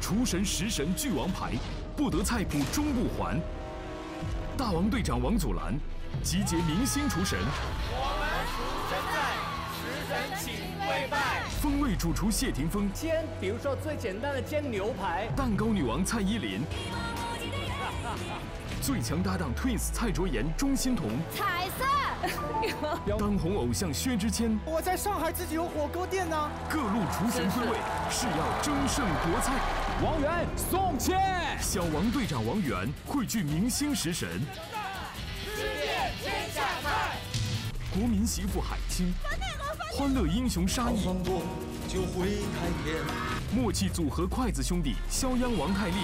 厨神食神聚王牌，不得菜谱终不还。大王队长王祖蓝集结明星厨神， 我们厨神在，食神请跪拜。 风味主厨谢霆锋， 煎，比如说最简单的煎牛排。 蛋糕女王蔡依林，最强搭档 Twins 蔡卓妍、钟欣桐， 彩色。 当红偶像薛之谦， 我在上海自己有火锅店呢。 各路厨神归位，是要争胜夺菜。 王源、宋茜， 小王队长王源汇聚明星食神， 世界天下菜。 国民媳妇海清，欢乐英雄沙溢， 就会开篇。 默契组合筷子兄弟肖央、王太利，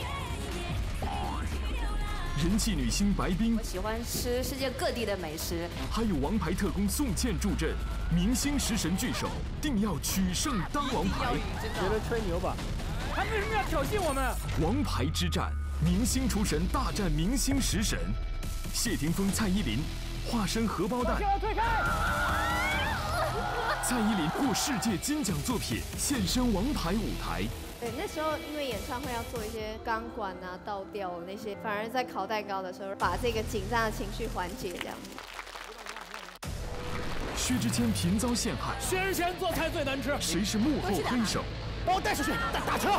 人气女星白冰， 我喜欢吃世界各地的美食， 还有王牌特工宋茜助阵，明星食神聚首，定要取胜当王牌。 觉得吹牛吧？他为什么要挑衅我们？ 王牌之战，明星厨神大战明星食神，谢霆锋、蔡依林化身荷包蛋。 退开！ 蔡依林获世界金奖作品现身王牌舞台。 对，那时候因为演唱会要做一些钢管啊、倒吊那些，反而在烤蛋糕的时候，把这个紧张的情绪缓解这样子。 薛之谦频遭陷害， 薛之谦做菜最难吃。 谁是幕后黑手？ 把我带出去，打车。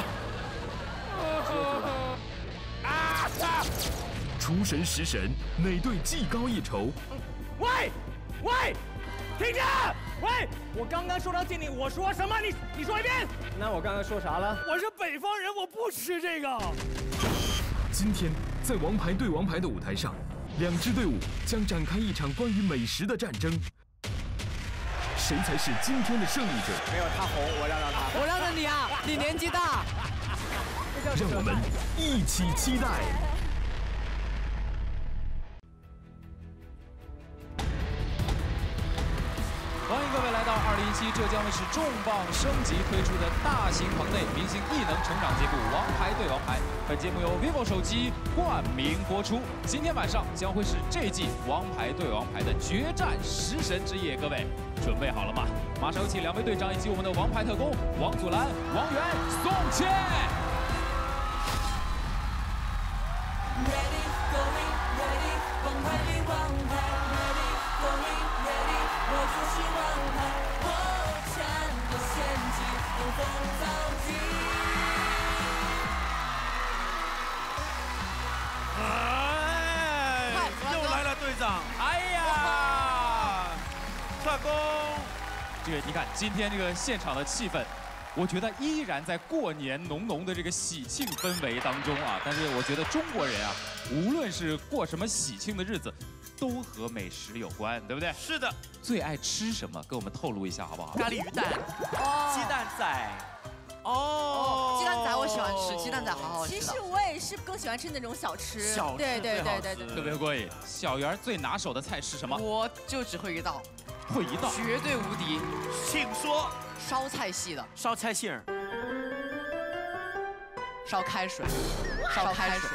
厨神食神哪队技高一筹？ 喂，听着！喂，我刚刚收到禁令，我说什么？你说一遍。那我刚刚说啥了？我是北方人，我不吃这个。 今天在王牌对王牌的舞台上，两支队伍将展开一场关于美食的战争。谁才是今天的胜利者？ 没有他红，我让他。 我让着你啊，你年纪大。 让我们一起期待。 欢迎各位来到2017浙江卫视重磅升级推出的大型棚内明星艺能成长节目《王牌对王牌》。本节目由 vivo 手机冠名播出。今天晚上将会是这季《王牌对王牌》的决战食神之夜，各位准备好了吗？马上有请两位队长以及我们的王牌特工王祖蓝、王源、宋茜。 又来了，队长！ 哎呀， 特工！ 这个你看，今天这个现场的气氛，我觉得依然在过年浓浓的这个喜庆氛围当中啊。但是我觉得中国人啊，无论是过什么喜庆的日子，都和美食有关，对不对？ 是的。 最爱吃什么？跟我们透露一下好不好？ 咖喱鱼蛋，鸡蛋仔。 鸡蛋仔我喜欢吃，鸡蛋仔好好吃。 其实我也是更喜欢吃那种小吃。 小吃对， 特别过瘾。小圆最拿手的菜是什么？ 我就只会一道， 会一道， 绝对无敌。 请说。 烧菜系的， 烧菜馅儿， 烧开水，烧开水。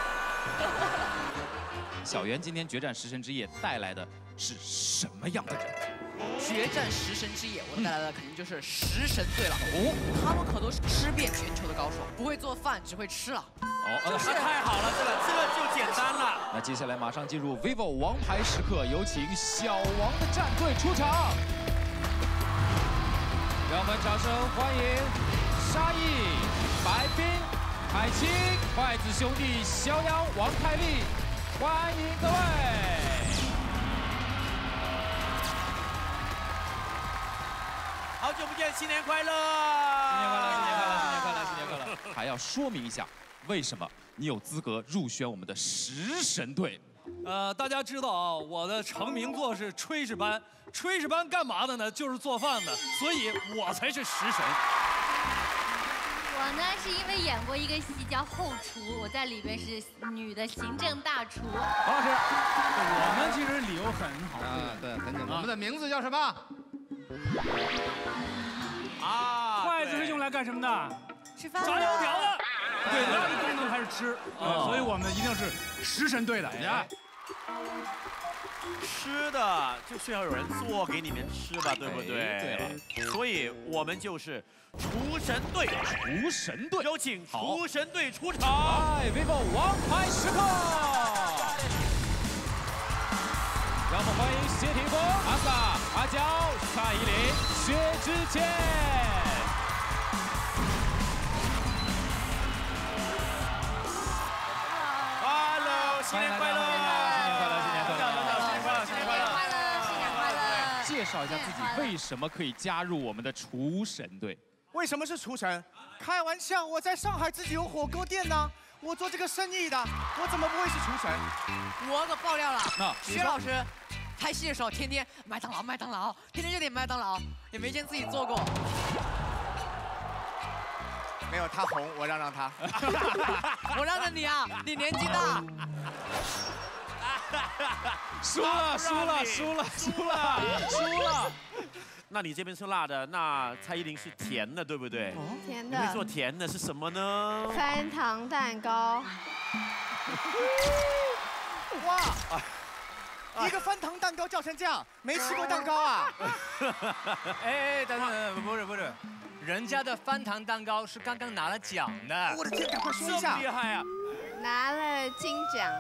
小圆今天决战食神之夜带来的是什么样的人？ 决战食神之夜，我带来的肯定就是食神队了。哦，他们可都是吃遍全球的高手，不会做饭，只会吃了。 太好了，这个就简单了。 那接下来马上进入 vivo 王牌时刻，有请小王的战队出场。让我们掌声欢迎沙溢、白冰、海清、筷子兄弟肖央、王太利，欢迎各位！ 好久不见，新年快乐！ 新年快乐！新年快乐！新年快乐！新年快乐！还要说明一下，为什么你有资格入选我们的食神队？ 大家知道啊，我的成名作是炊事班。炊事班干嘛的呢？就是做饭的，所以我才是食神。 我呢是因为演过一个戏叫《后厨》，我在里边是女的行政大厨。 王老师，我们其实理由很好对，很简单。我们的名字叫什么？ 筷子是用来干什么的？ 吃饭。 炸油条的。对，它的功能还是吃，所以我们一定是食神队的。 吃的就是要有人做给你们吃吧，对不对？ 对了， 所以我们就是厨神队。 厨神队， 有请厨神队出场。 来 ，vivo 王牌时刻。让我们欢迎谢霆锋、阿 sa、阿娇、蔡依林、薛之谦。 Hello， 新年快乐！ 介绍一下自己为什么可以加入我们的厨神队？ 为什么是厨神？开玩笑，我在上海自己有火锅店呢，我做这个生意的，我怎么不会是厨神？ 我可爆料了，薛老师师拍戏的时候天天麦当劳，天天就点麦当劳，也没见自己做过。 没有他红，我让他。 我让着你啊，你年纪大。 输了。 那你这边是辣的，那蔡依林是甜的，对不对？ 甜的。 你会做甜的是什么呢？ 翻糖蛋糕。 哇！一个翻糖蛋糕叫成这样，没吃过蛋糕啊？ 哎，等，不是，人家的翻糖蛋糕是刚刚拿了奖的。 我的天，赶快说一下！ 这么厉害啊！ 拿了金奖。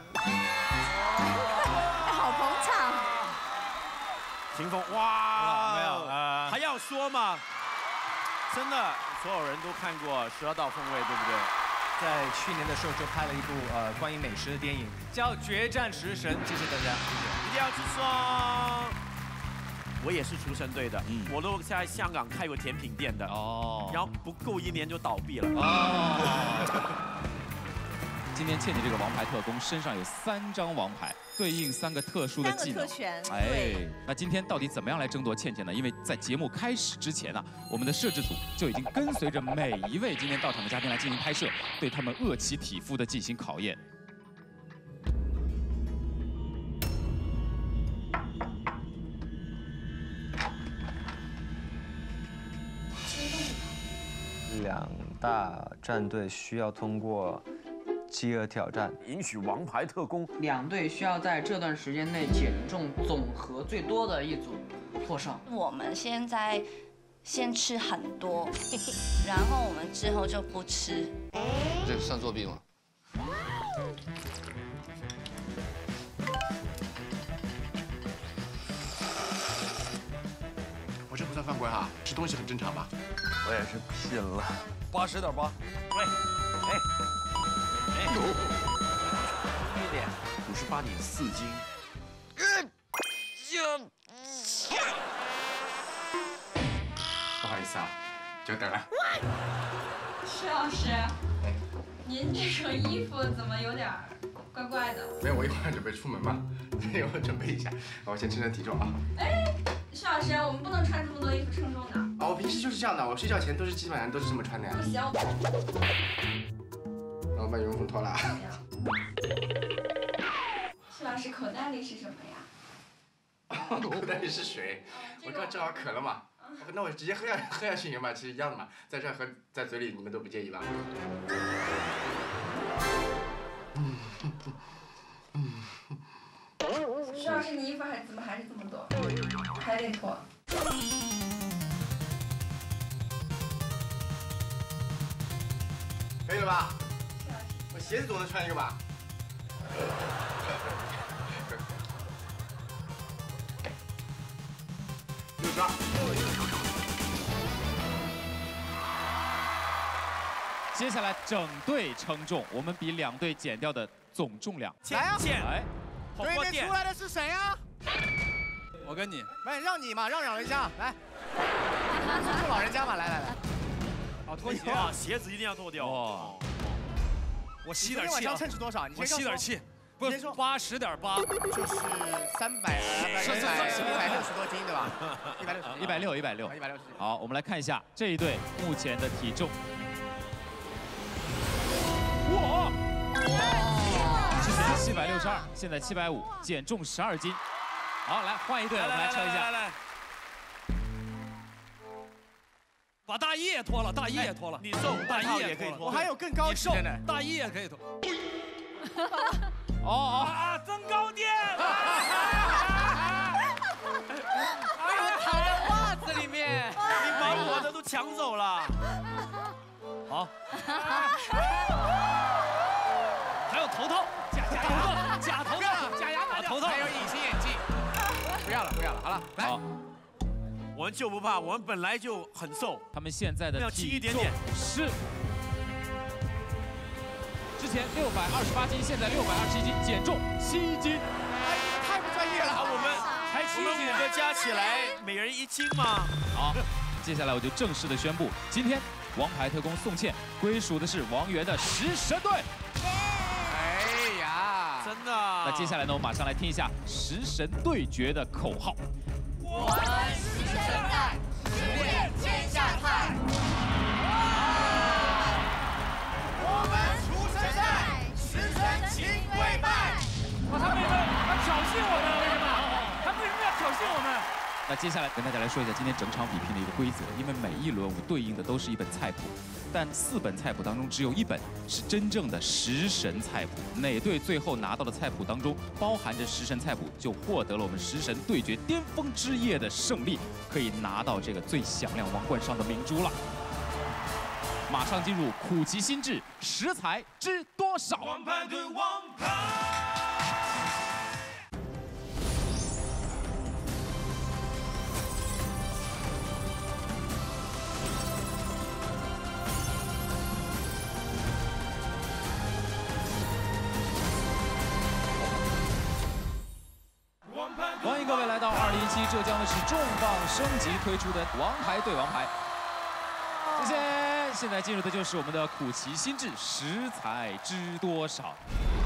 好捧场。 霆锋，哇，没有，还要说吗？真的，所有人都看过《12道风味》，对不对？ 在去年的时候就拍了一部关于美食的电影，叫《决战食神》，谢谢大家，谢谢。 一定要吃双。我也是厨神队的，我都在香港开过甜品店的哦，然后不够1年就倒闭了哦。 今天倩倩这个王牌特工身上有3张王牌，对应3个特殊的技能。 3个特权。 哎，那今天到底怎么样来争夺倩倩呢？因为在节目开始之前啊，我们的摄制组就已经跟随着每一位今天到场的嘉宾来进行拍摄，对他们饿其体肤的进行考验。 2大战队需要通过饥饿挑战， 允许王牌特工 2队需要在这段时间内减重总和最多的一组获胜。 我们现在先吃很多，然后我们之后就不吃。 这算作弊吗？ 我这不算犯规哈，吃东西很正常吧？ 我也是拼了。 80.8。 对， 有一点58.4斤。 不好意思啊，久等了。 薛老师，您这个衣服怎么有点怪怪的？ 没有，我一会儿准备出门嘛，所以我准备一下。我先称称体重啊。 哎，薛老师，我们不能穿这么多衣服称重的。 啊，我平时就是这样的，我睡觉前基本上都是这么穿的呀。 不行。 然后把羽绒服脱了。 薛老师，口袋里是什么呀？ 口袋里是水，我刚正好渴了嘛。那我直接喝下去行吧？其实一样的嘛，在这和在嘴里你们都不介意吧？ 薛老师，你衣服怎么还是这么多？还得脱。 可以了吧？我鞋子总能穿一个吧？62。 接下来整队称重，我们比2队减掉的总重量。 来啊！ 来， 对面出来的是谁啊？ 我跟你。 来，让你嘛，让一下，来。尊重老人家嘛，来。 啊，脱鞋啊，鞋子一定要脱掉。哇！ 我吸点气啊！ 你昨天晚上称是多少？ 我吸点气。不是80.8， 就是160多斤，对吧？160。 好，我们来看一下这一队目前的体重。哇！之前762，现在750，减重12斤。好，来换一队，我们来称一下。 来， 把大衣也脱了，大衣也脱了。 你瘦， 大衣也可以脱。 我还有更高级的呢， 大衣也可以脱。 哦， 增高垫。 抢走了。 好。还有头套，假头套，假牙，头套， 还有隐形眼镜。不要了，好了，来。 好，我们就不怕，我们本来就很瘦。 他们现在的要轻一点体重是之前628斤，现在621斤，减重7斤。 哎，太不专业了，我们才7斤，我们5个加起来每人1斤嘛。 好，接下来我就正式的宣布，今天王牌特工宋茜归属的是王源的食神队。 哎呀， 真的。 那接下来呢，我马上来听一下食神对决的口号。 我们食神在，食遍天下菜。我们厨神在，食神请跪拜。 他挑衅我们，为什么？他为什么要挑衅我们？ 那接下来跟大家来说一下今天整场比拼的一个规则，因为每一轮我们对应的都是一本菜谱，但4本菜谱当中只有1本是真正的食神菜谱。哪队最后拿到的菜谱当中包含着食神菜谱，就获得了我们食神对决巅峰之夜的胜利，可以拿到这个最响亮王冠上的明珠了。马上进入苦其心志，食材知多少？ 王牌对王牌。 欢迎各位来到2017浙江卫视重磅升级推出的《王牌对王牌》。谢谢。现在进入的就是我们的苦其心志，食材知多少？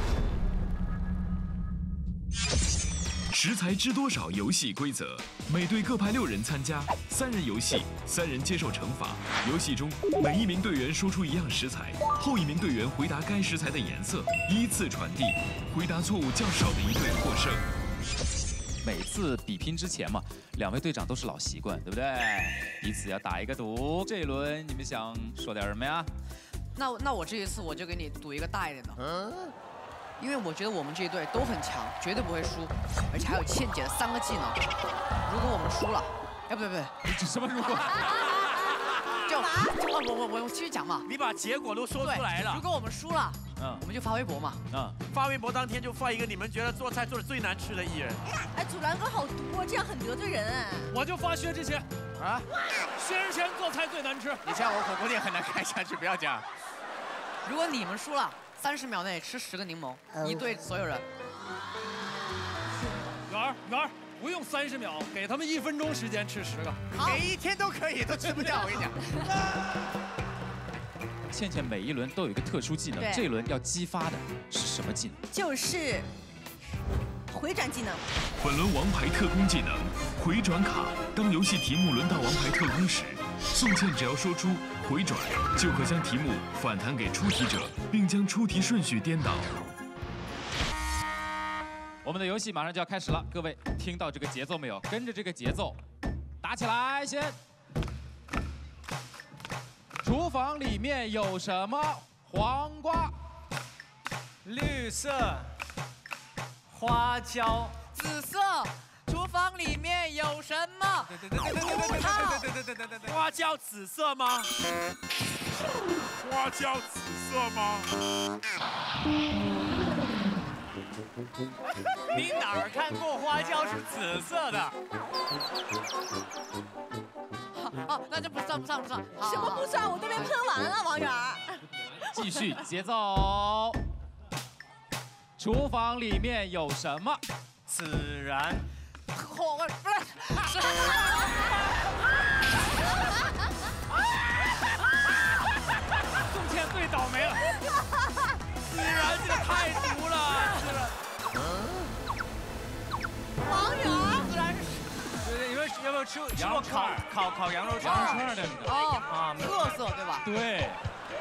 食材知多少游戏规则：每队各派6人参加，3人游戏，3人接受惩罚。游戏中，每1名队员说出一样食材，后1名队员回答该食材的颜色，依次传递。回答错误较少的一队获胜。 每次比拼之前嘛，2位队长都是老习惯，对不对？彼此要打一个赌。这一轮你们想说点什么呀？ 那我这一次我就给你赌一个大一点的。因为我觉得我们这一队都很强，绝对不会输，而且还有倩姐的3个技能。如果我们输了，哎，不对， 什么如果？ 我继续讲嘛。 你把结果都说出来了。 如果我们输了，我们就发微博嘛。 发微博当天就发一个你们觉得做菜做的最难吃的艺人。 哎，阻拦哥好多，这样很得罪人哎。 我就发薛之谦啊，薛之谦做菜最难吃。 你这样我火锅店很难开下去，不要讲。 如果你们输了，30秒内吃10个柠檬，一队所有人。 圆儿，不用30秒，给他们1分钟时间吃10个， 给1天都可以，都吃不掉。我跟你讲。 倩倩每一轮都有一个特殊技能，这一轮要激发的是什么技能？ 就是回转技能。 本轮王牌特工技能回转卡。当游戏题目轮到王牌特工时，宋茜只要说出回转，就可将题目反弹给出题者，并将出题顺序颠倒。 我们的游戏马上就要开始了，各位听到这个节奏没有？跟着这个节奏打起来，先。厨房里面有什么？黄瓜、 绿色、花椒、 紫色。厨房里面有什么？ 花椒紫色吗？ 花椒紫色吗？ 你哪儿看过花椒是紫色的？ 哦，那就不算。 什么不算？我都被喷完了，王源。 继续节奏。厨房里面有什么？ 孜然。 不是。 宋茜最倒霉了。 孜然这个太毒了。 王源。 孜然是。 对，你们有没有吃过烤羊肉串？ 羊肉串的那个。 哦，特色对吧？ 对。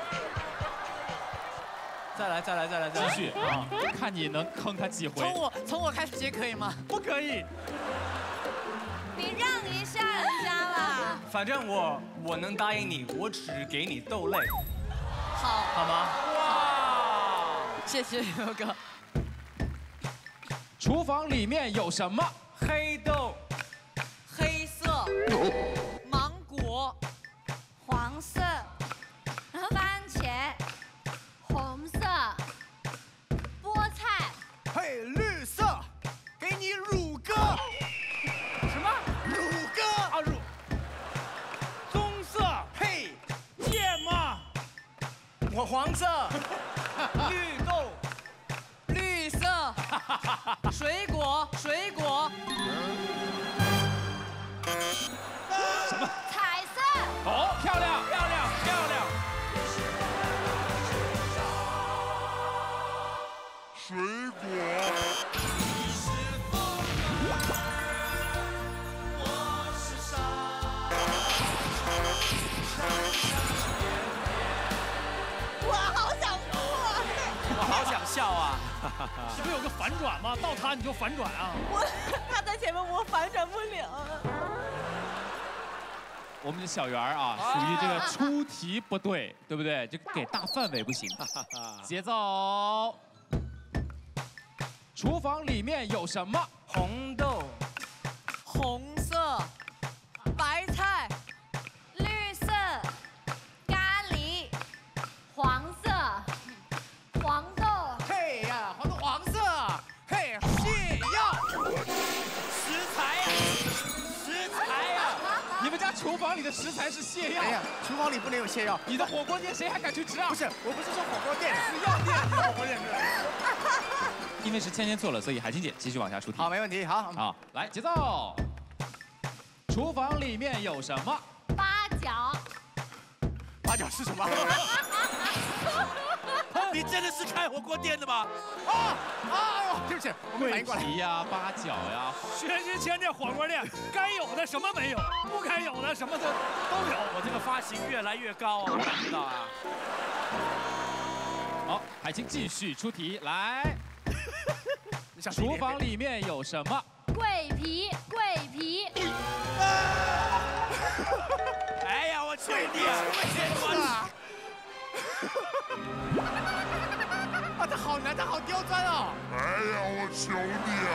再来， 继续啊！看你能坑他几回。 从我开始接可以吗？ 不可以。 你让一下人家啦。 反正我能答应你，我只给你豆类。 好吗？ 哇！谢谢刘哥。 厨房里面有什么？ 黑豆。 黑色。芒果。 黄色，绿豆， 绿色，水果，水果。 什么？ 彩色。 哦，漂亮，漂亮，漂亮。 水果。 我好想哭啊！ 我好想笑啊！ 这不有个反转吗？到他你就反转啊！ 他在前面，我反转不了。 我们的小圆啊，属于这个出题不对，对不对？就给大范围不行。节奏。厨房里面有什么？ 红豆， 红色，白菜， 绿色，咖喱，黄色，黄豆。 嘿呀，黄豆黄色，嘿，泻药，食材呀，食材呀。 你们家厨房里的食材是泻药？ 哎呀，厨房里不能有泻药。 你的火锅店谁还敢去吃啊？ 不是，我不是说火锅店，是药店，不是火锅店。 因为是芊芊错了，所以海清姐继续往下出题。 好，没问题。好， 好，来节奏。厨房里面有什么？ 八角。 八角是什么？ 你真的是开火锅店的吗？ 对不起，我没反应过来。 桂皮呀，八角呀。 薛之谦这火锅店，该有的什么没有，不该有的什么都有。 我这个发型越来越高啊，我感觉到啊。 好，海清继续出题，来。厨房里面有什么？ 桂皮，桂皮。 哎呀，我求你啊！ 啊，这好难，这好刁钻哦！ 哎呀，我求你啊！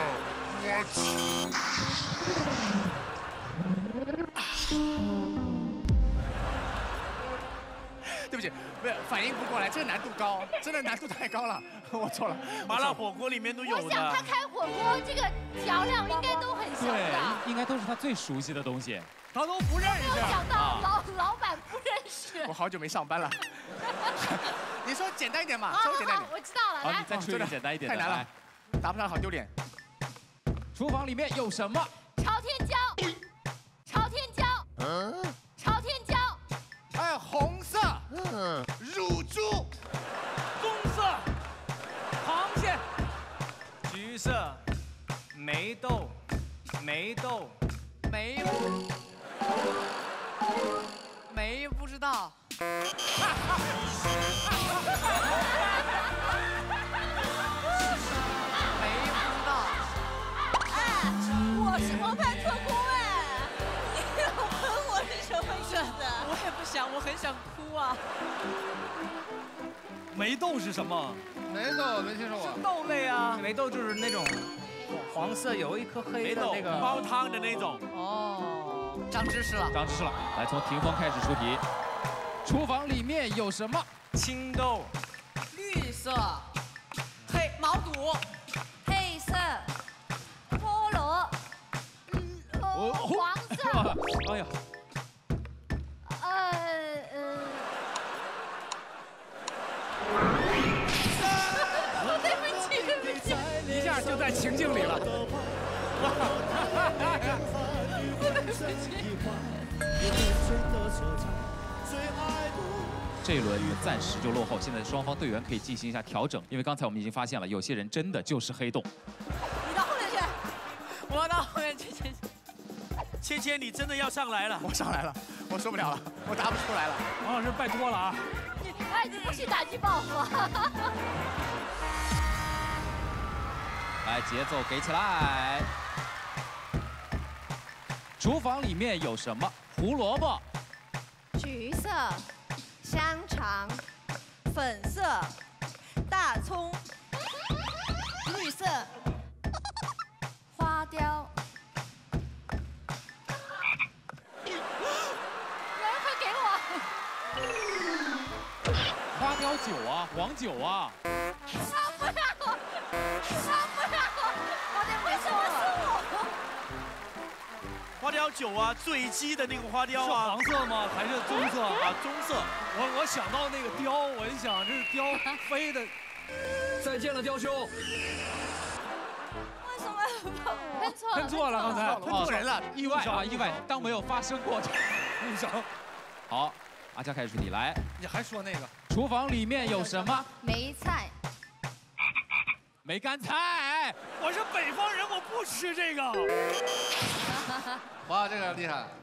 对不起，没有反应不过来，这个难度高，真的难度太高了，我错了。 麻辣火锅里面都有的。 我想他开火锅，这个调料应该都很熟的。 对，应该都是他最熟悉的东西。 他都不认识。 没有想到老板不认识。 我好久没上班了。你说简单一点嘛，稍微简单一点。 我知道了， 好，你再出一个简单一点的。 太难了，答不上好丢脸。 厨房里面有什么？ 朝天椒，朝天椒，朝天椒。 哎，红色，乳猪， 棕色，螃蟹，橘色，梅豆，梅豆， 梅不知道。梅不知道。 哎，我是模范特工哎，你要问我是什么意思？ 我也不想，我很想哭啊。 梅豆是什么？ 梅豆没听说过。 豆类啊，梅豆就是那种黄色有一颗黑的那个煲汤的那种。 哦，长知识了， 长知识了。来，从霆锋开始出题。厨房里面有什么？ 青豆， 绿色，黑毛肚， 黑色，菠萝，黄色。 哎呀。 对不起，对不起。 一下就在情境里了。 这一轮暂时就落后，现在双方队员可以进行一下调整，因为刚才我们已经发现了，有些人真的就是黑洞。 你到后面去， 我到后面去。 芊芊，你真的要上来了？ 我上来了，我受不了了，我答不出来了。 王老师拜托了啊！ 你不许打击报复。 来，节奏给起来。厨房里面有什么？胡萝卜。 橘色，香肠， 粉色，大葱，绿色， 花雕。快给我！ 花雕酒啊，黄酒啊。 他不让我，他不让我，我的为什么是我？ 花雕酒啊，醉鸡的那个花雕是啊， 黄色吗？还是棕色啊？棕色。 我想到那个雕，我一想这是雕飞的。再见了，雕兄。 为什么喷错了？ 喷错了，刚才喷错人了， 意外啊，意外，当没有发生过。 误伤。 好，阿娇开始出题，来。 你还说那个？ 厨房里面有什么？ 梅菜。 梅干菜。 我是北方人，我不吃这个。 哇，这个厉害。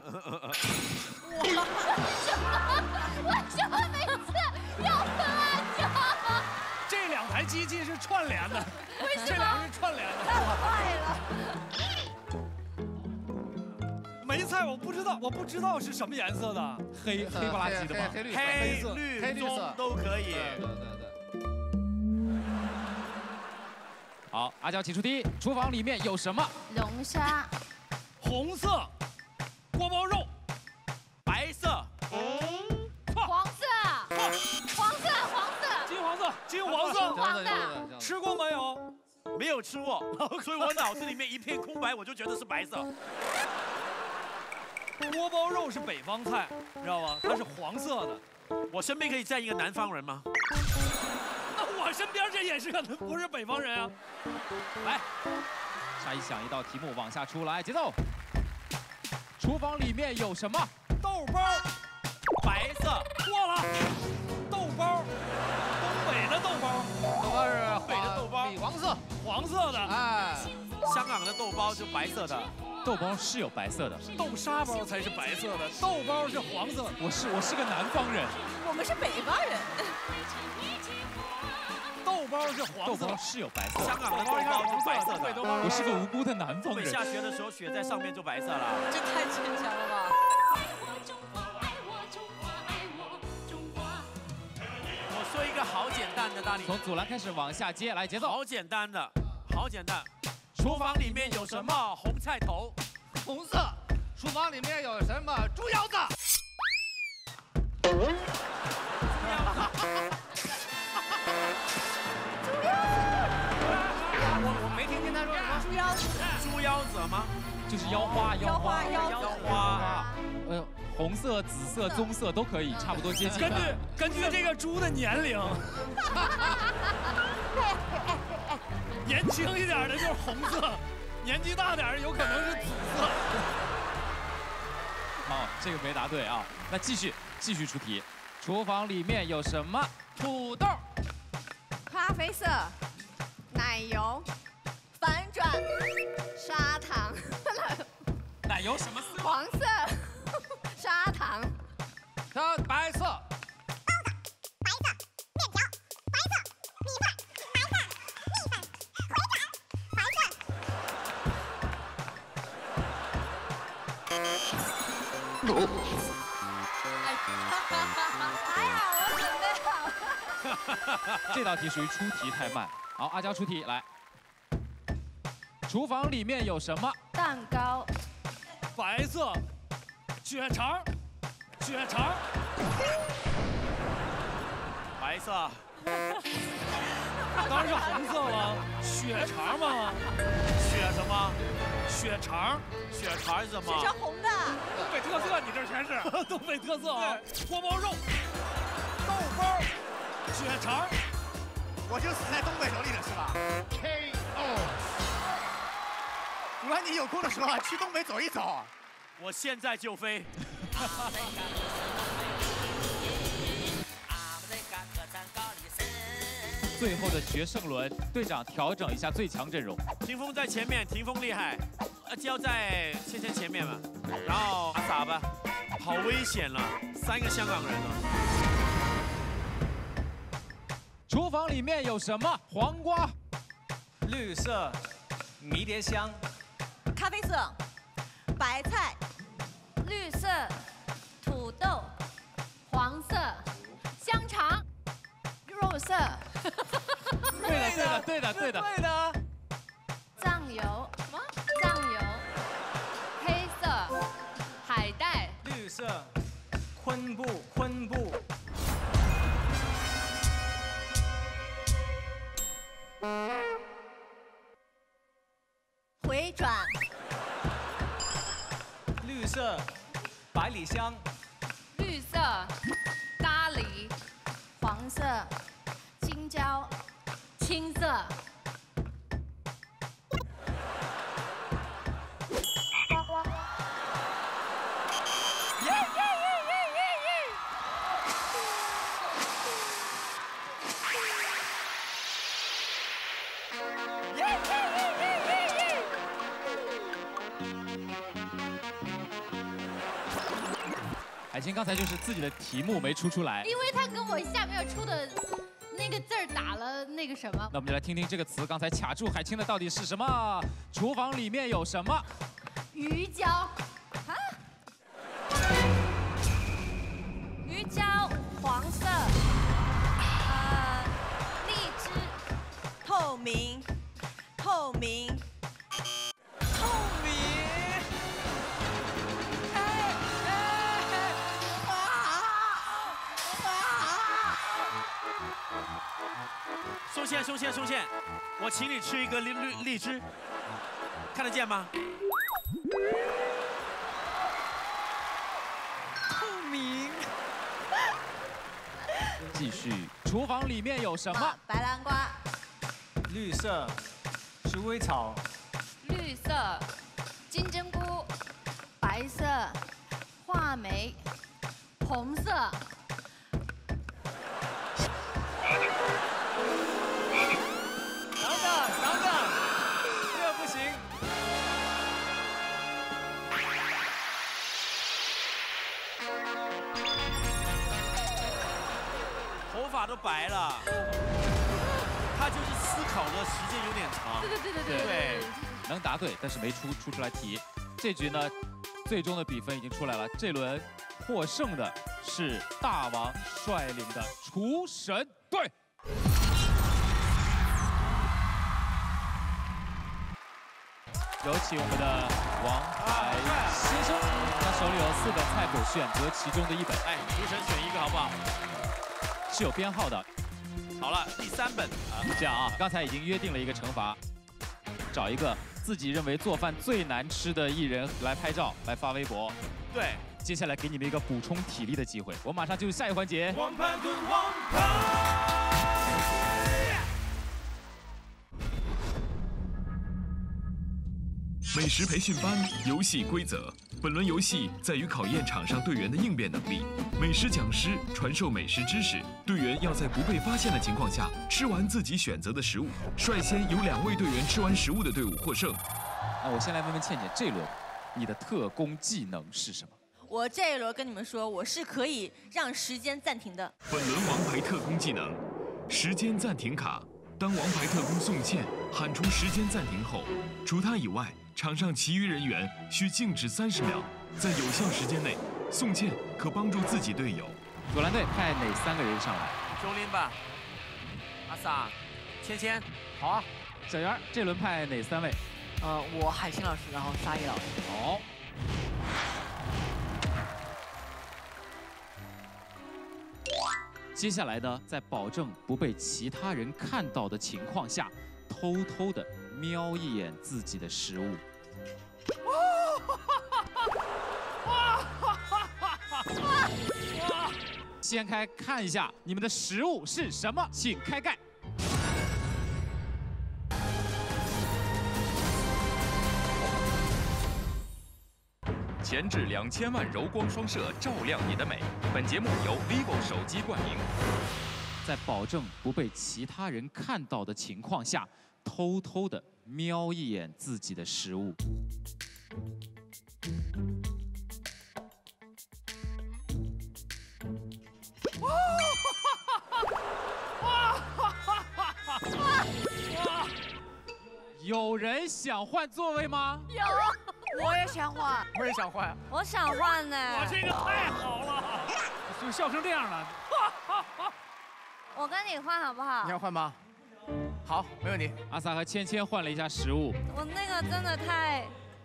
为什么每次要喷阿娇？ 这两台机器是串联的， 为什么？ 这俩是串联的。 太坏了。 梅菜我不知道是什么颜色的，黑不拉几的吧？ 黑绿棕都可以。 对。 好，阿娇请出题。厨房里面有什么？ 龙虾。 红色。锅包肉。 白色。 黄色。黄色。 金黄色。金黄色。 黄的。 吃过没有？ 没有吃过，所以我脑子里面一片空白，我就觉得是白色。 锅包肉是北方菜，你知道吗？它是黄色的。 我身边可以站一个南方人吗？ 那我身边这也是个不是北方人啊。 来，沙溢想一道题目往下出来，节奏。厨房里面有什么？ 豆包。 白色。 错了。豆包。东北的豆包。 豆包是北的豆包， 米黄色。 黄色的。 哎。 香港的豆包就白色的。 豆包是有白色的， 豆沙包才是白色的，豆包是黄色。 我是个南方人， 我们是北方人。 豆包是黄色， 豆包是有白色。 香港的豆包是白色的， 我是个无辜的南方人。 下学的时候雪在上面就白色了， 这太牵强了吧？ 我说一个好简单的，大力。 从阻拦开始往下接，来节奏。 好简单的，好简单。厨房里面有什么？红菜头， 红色。厨房里面有什么？猪腰子。我没听见他说什么。 猪腰子。 猪腰子吗？ 就是腰花。红色、紫色、棕色都可以，差不多接近。 根据这个猪的年龄。年轻一点的就是红色，年纪大点有可能是紫色。 好，这个没答对啊。那继续出题。厨房里面有什么？土豆。 咖啡色。奶油。 反转。 砂糖。 奶油什么色？ 黄色。砂糖。 它白色。 还好我准备好了。 这道题属于出题太慢。好，阿娇出题来。厨房里面有什么？ 蛋糕。 白色。血肠。 白色。 当然是红色了。血肠吗？ 血什么？ 血肠。 血肠是什么？ 血肠红的。 东北特色，你这全是东北特色啊！锅包肉。豆包。血肠。 我就死在东北手里了，是吧 ？KO。主任，你有空的时候去东北走一走。 我现在就飞。 最后的决胜轮，队长调整一下最强阵容。 霆锋在前面，霆锋厉害。阿娇在芊芊前面嘛，然后阿傻吧，好危险了，3个香港人了。 厨房里面有什么？黄瓜。 绿色。迷迭香。 咖啡色。白菜。 绿色。土豆。黄色。香肠。肉色。 对的。 酱油。什么？酱油。黑色。海带。 绿色。昆布。 回转。 色，百里香。 绿色，咖喱。 黄色，青椒。 青色。 海清刚才就是自己的题目没出来， 因为他跟我下面出的那个字儿打了那个什么。 那我们就来听听这个词刚才卡住海清的到底是什么？厨房里面有什么？ 鱼胶。啊？ 鱼胶，黄色。荔枝，透明，透明。 松线，松线，松线！我请你吃一个荔枝，看得见吗？ 透明。 继续，厨房里面有什么？ 白南瓜。 绿色，鼠尾草。 绿色，金针菇。 白色，话梅。 红色。 这不行。 头发都白了，他就是思考的时间有点长。 对。 能答对，但是没出来题。这局呢，最终的比分已经出来了。这轮获胜的是大王率领的厨神队。 有请我们的王牌先生，他手里有4本菜谱，选择其中的1本。 哎，厨神选一个好不好？ 是有编号的。 好了，第3本。 这样啊，刚才已经约定了一个惩罚，找一个自己认为做饭最难吃的艺人来拍照，来发微博。 对， 接下来给你们一个补充体力的机会，我马上进入下一个环节。 王牌炖王牌。 美食培训班游戏规则：本轮游戏在于考验场上队员的应变能力。美食讲师传授美食知识，队员要在不被发现的情况下吃完自己选择的食物。率先有2位队员吃完食物的队伍获胜。 我先来问问倩倩，这轮你的特工技能是什么？ 我这一轮跟你们说，我是可以让时间暂停的。 本轮王牌特工技能：时间暂停卡。当王牌特工宋茜喊出时间暂停后，除他以外， 场上其余人员需静止30秒，在有效时间内，宋茜可帮助自己队友。 左蓝队派哪3个人上来？ 钟林吧，阿萨，芊芊， 好啊。小袁，这轮派哪3位？ 我海清老师，然后沙溢老师。 好。接下来呢，在保证不被其他人看到的情况下，偷偷的 瞄一眼自己的食物。掀开看一下你们的食物是什么，请开盖。 前置2000万柔光双摄，照亮你的美。本节目由 vivo 手机冠名。 在保证不被其他人看到的情况下， 偷偷的瞄一眼自己的食物。有人想换座位吗？ 有，我也想换。 我也想换。 我想换呢。 我这个太好了，就笑成这样了。 我跟你换好不好？ 你要换吗？ 好，没问题。 阿萨和芊芊换了一下食物。 我那个真的太……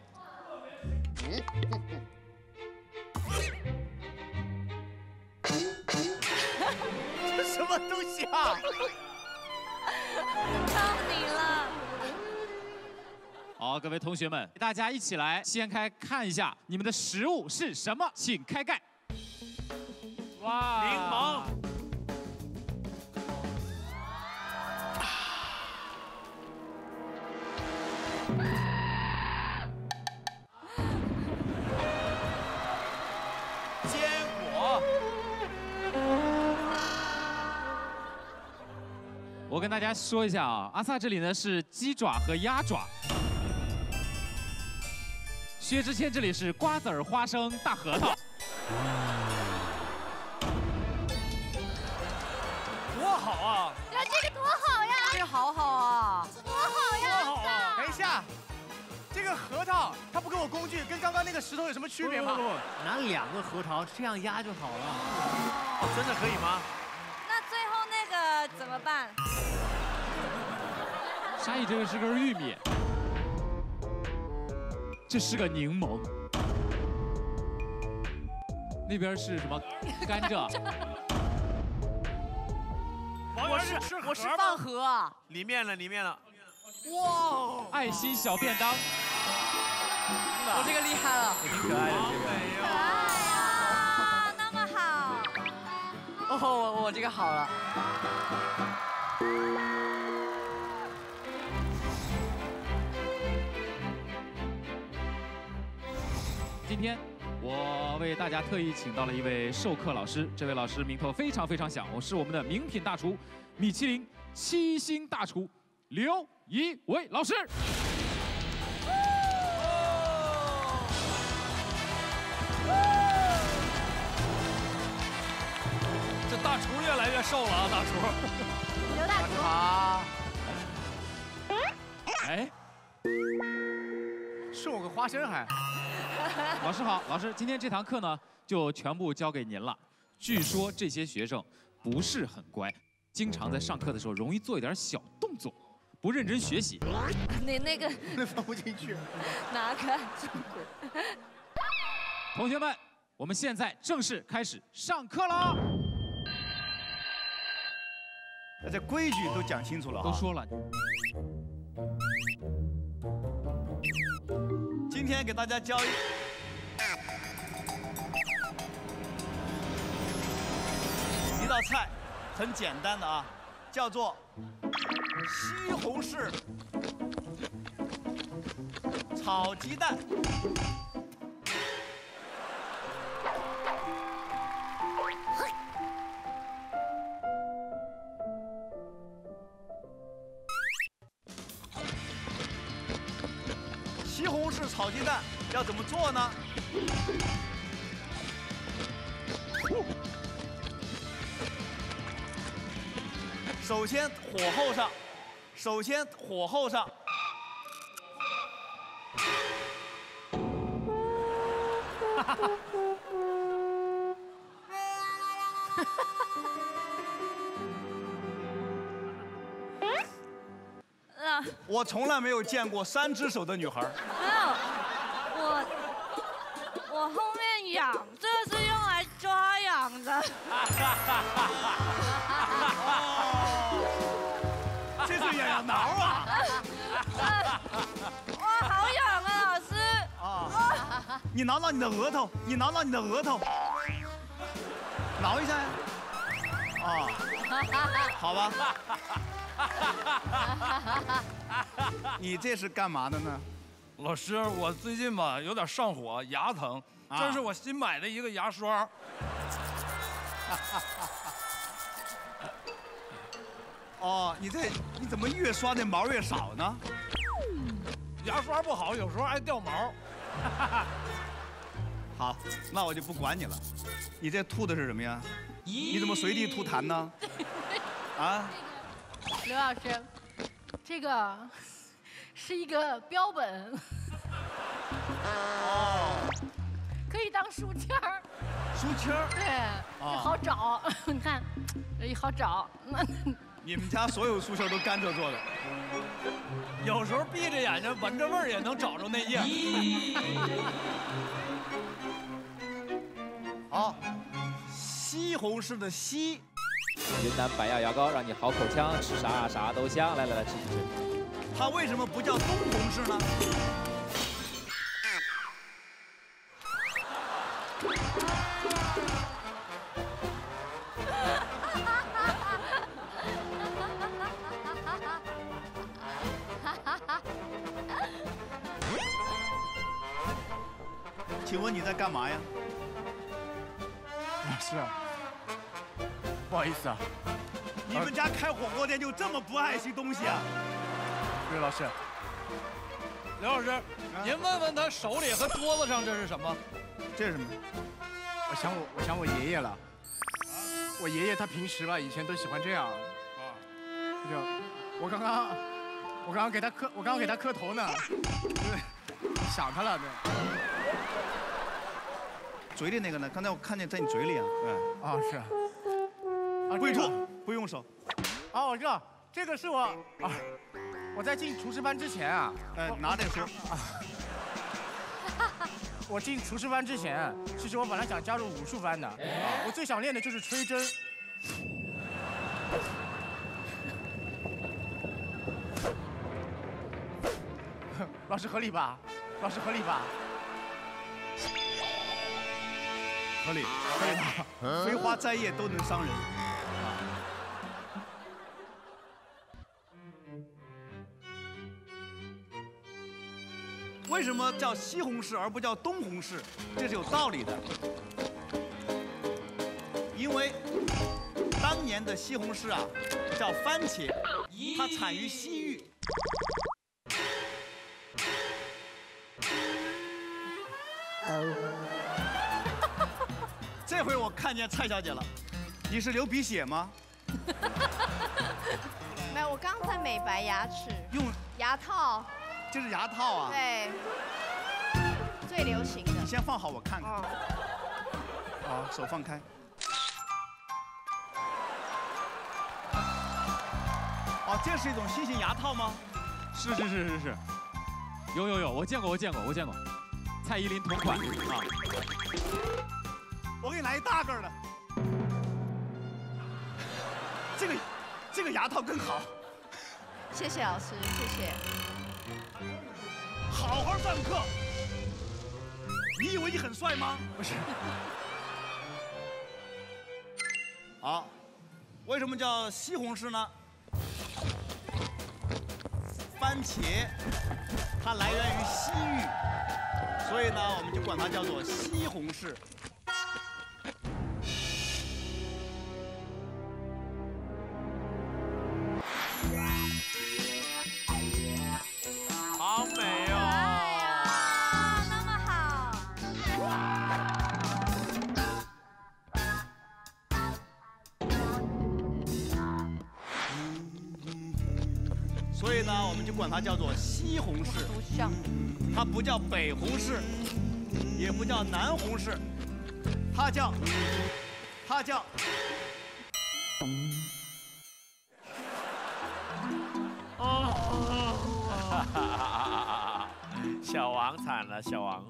这什么东西啊？ 靠你了！ 好，各位同学们，大家一起来掀开看一下你们的食物是什么，请开盖。哇， 柠檬。坚果。 我跟大家说一下啊，阿萨这里呢是鸡爪和鸭爪。薛之谦这里是瓜子儿、花生、大核桃。 多好啊！ 呀，这个多好呀！ 这个好好啊！ 多好呀！ 多好啊！等一下，这个核桃它不跟我工具，跟刚刚那个石头有什么区别吗？ 不，拿2个核桃这样压就好了。 哦，真的可以吗？ 那最后那个怎么办？ 沙溢，这个是根玉米，这是个柠檬，那边是什么？甘蔗。 我是饭盒啊，里面了。哇， 爱心小便当。 我这个厉害了， 挺可爱的， 可爱呀，那么好。 哦，我这个好了。 今天我为大家特意请到了一位授课老师，这位老师名头非常非常响，是我们的名品大厨，米其林7星大厨刘仪伟老师。 这大厨越来越瘦了啊，大厨。 刘大厨。 好。 哎， 送我个花生还。 老师好，老师，今天这堂课呢就全部交给您了。据说这些学生不是很乖，经常在上课的时候容易做一点小动作，不认真学习。 你那个那放不进去， 拿开。 同学们，我们现在正式开始上课啦！ 这规矩都讲清楚了， 都说了。 今天给大家教一道菜，很简单的啊，叫做西红柿炒鸡蛋。西红柿炒鸡蛋要怎么做呢？首先火候上，我从来没有见过3只手的女孩。 没有，我后面养，这是用来抓痒的。 这是痒挠啊！ 哇，好痒啊，老师！ 啊，你挠挠你的额头，挠一下呀。啊，好吧。你这是干嘛的呢？ 老师，我最近吧有点上火，牙疼，这是我新买的一个牙刷。 哦，你怎么越刷那毛越少呢？ 牙刷不好，有时候爱掉毛。 好，那我就不管你了。你这吐的是什么呀？你怎么随地吐痰呢？啊？ 刘老师，这个是一个标本， 哦， 可以当书签儿。 书签儿？ 对，好找。你看，好找。 你们家所有书签都甘蔗做的？ 有时候闭着眼睛闻着味儿也能找着那页。 好，西红柿的西云南白药牙膏，让你好口腔，吃啥啥都香。来，吃。 它为什么不叫东红柿呢？请问你在干嘛呀？ 老师，不好意思啊， 你们家开火锅店就这么不爱惜东西啊？ 刘老师， 刘老师，您问问他手里和桌子上这是什么？ 这是什么？ 我想我爷爷了。我爷爷他平时吧，以前都喜欢这样。就我刚刚给他磕头呢，对，想他了，对。 嘴里那个呢？刚才我看见在你嘴里啊。对。 啊，是。 不许吐，不用手。 哦，我知道，这个是我啊，我在进厨师班之前啊。 拿点说。 我进厨师班之前，其实我本来想加入武术班的，我最想练的就是吹针。老师合理吧？老师合理吧？ 合理吧？飞花摘叶都能伤人。为什么叫西红柿而不叫东红柿？这是有道理的。因为当年的西红柿啊，叫番茄，它产于西域。这回我看见蔡小姐了，你是流鼻血吗？ 没有，我刚在美白牙齿， 用牙套。 这是牙套啊？ 对，最流行的。 你先放好，我看看。好，手放开。哦，这是一种新型牙套吗？ 是。有，我见过。蔡依林同款啊。 我给你来一大个的。这个牙套更好。 谢谢老师，谢谢。 好好上课。你以为你很帅吗？不是。好，为什么叫西红柿呢？番茄，它来源于西域，所以呢，我们就管它叫做西红柿。 好美哦！ 那么好。 所以呢，我们就管它叫做西红柿。它不叫北红柿，也不叫南红柿，它叫。 小王惨了，小王。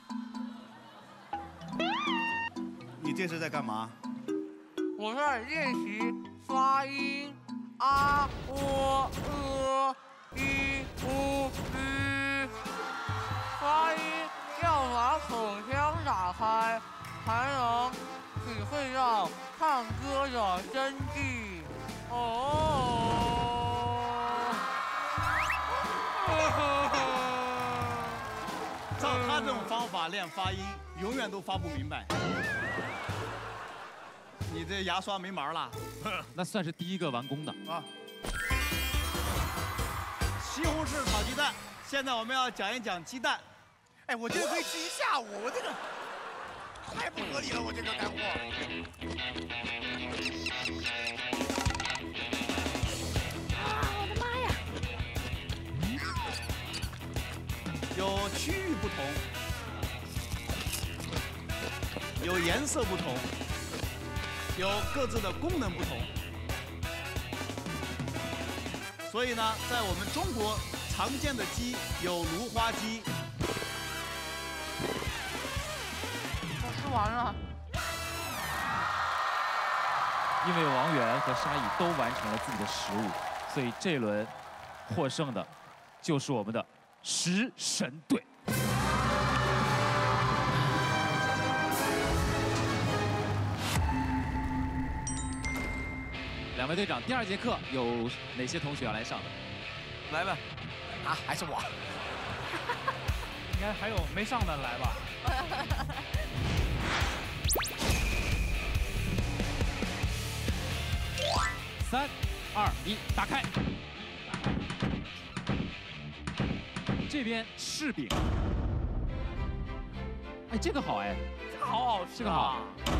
你这是在干嘛？ 我在练习发音啊、喔、一、乌、吁。发音要把口腔打开，才能体会到唱歌的真谛。 照他这种方法练发音，永远都发不明白。你这牙刷没毛了？ 那算是第一个完工的啊。西红柿炒鸡蛋，现在我们要讲一讲鸡蛋。 哎，我这个可以吃一下午，我这个太不合理了，我这个干货。 我的妈呀！ 有区域不同，有颜色不同，有各自的功能不同。所以呢，在我们中国常见的鸡有芦花鸡。 我吃完了。 因为王源和沙溢都完成了自己的15，所以这轮获胜的就是我们的食神队。两位队长，第2节课有哪些同学要来上的？ 来吧。 啊，还是我。 应该还有没上的来吧。 3、2、1，打开。这边柿饼。哎，这个好哎。 这个好好吃。 这个好。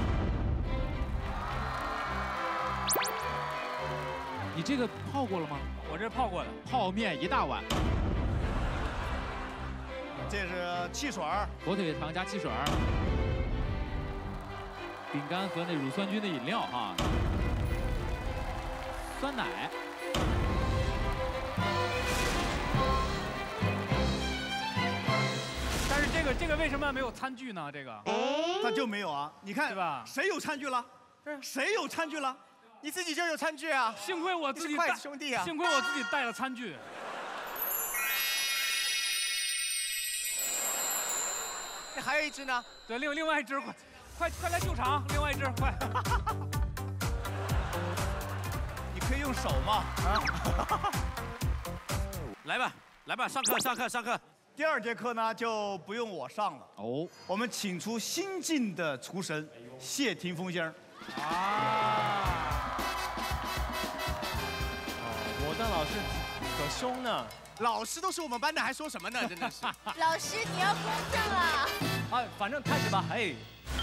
你这个泡过了吗？ 我这泡过的。 泡面1大碗。 这是汽水儿， 火腿肠加汽水儿。饼干和那乳酸菌的饮料哈。酸奶。 但是这个为什么没有餐具呢？这个它就没有啊？你看对吧？ 谁有餐具了？谁有餐具了？ 你自己就有餐具啊！ 幸亏我自己筷子兄弟啊！ 幸亏我自己带了餐具。 那还有一只呢？ 对，另外一只，快来救场！另外一只，快！ 你可以用手嘛？啊！ 来吧，来吧，上课。 第2节课呢就不用我上了哦， 我们请出新晋的厨神谢霆锋先生。 我当老师可凶呢。 老师都是我们班的，还说什么呢？真的是。 老师，你要公正啊！ 啊，反正开始吧，哎。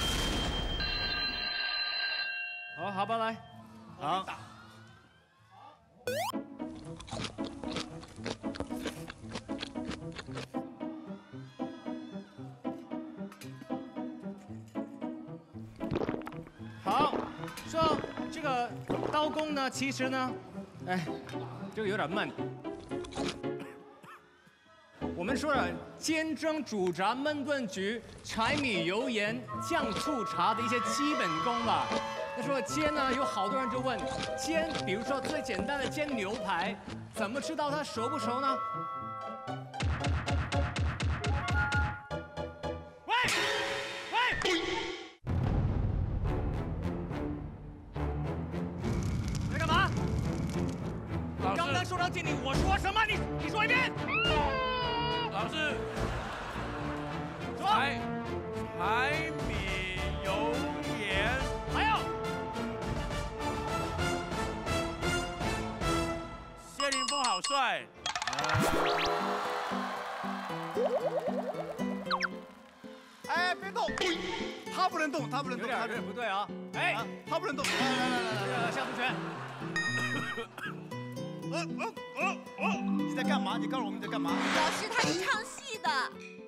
好吧，来。好。好，说这个刀工呢，其实呢，哎，这个有点慢。我们说了煎蒸煮炸焖炖焗柴米油盐酱醋茶的一些基本功吧。那说煎呢，有好多人就问煎，比如说最简单的煎牛排，怎么知道它熟不熟呢？喂！你在干嘛？刚刚说到经理，我说什么？你说一遍。 老师，柴米油盐， 还有谢霆锋好帅。 哎，别动！他不能动，他不能动， 有点不对啊！哎， 他不能动！ 来，下同学。 你在干嘛？你告诉我们你在干嘛？ 老师，他是唱戏的。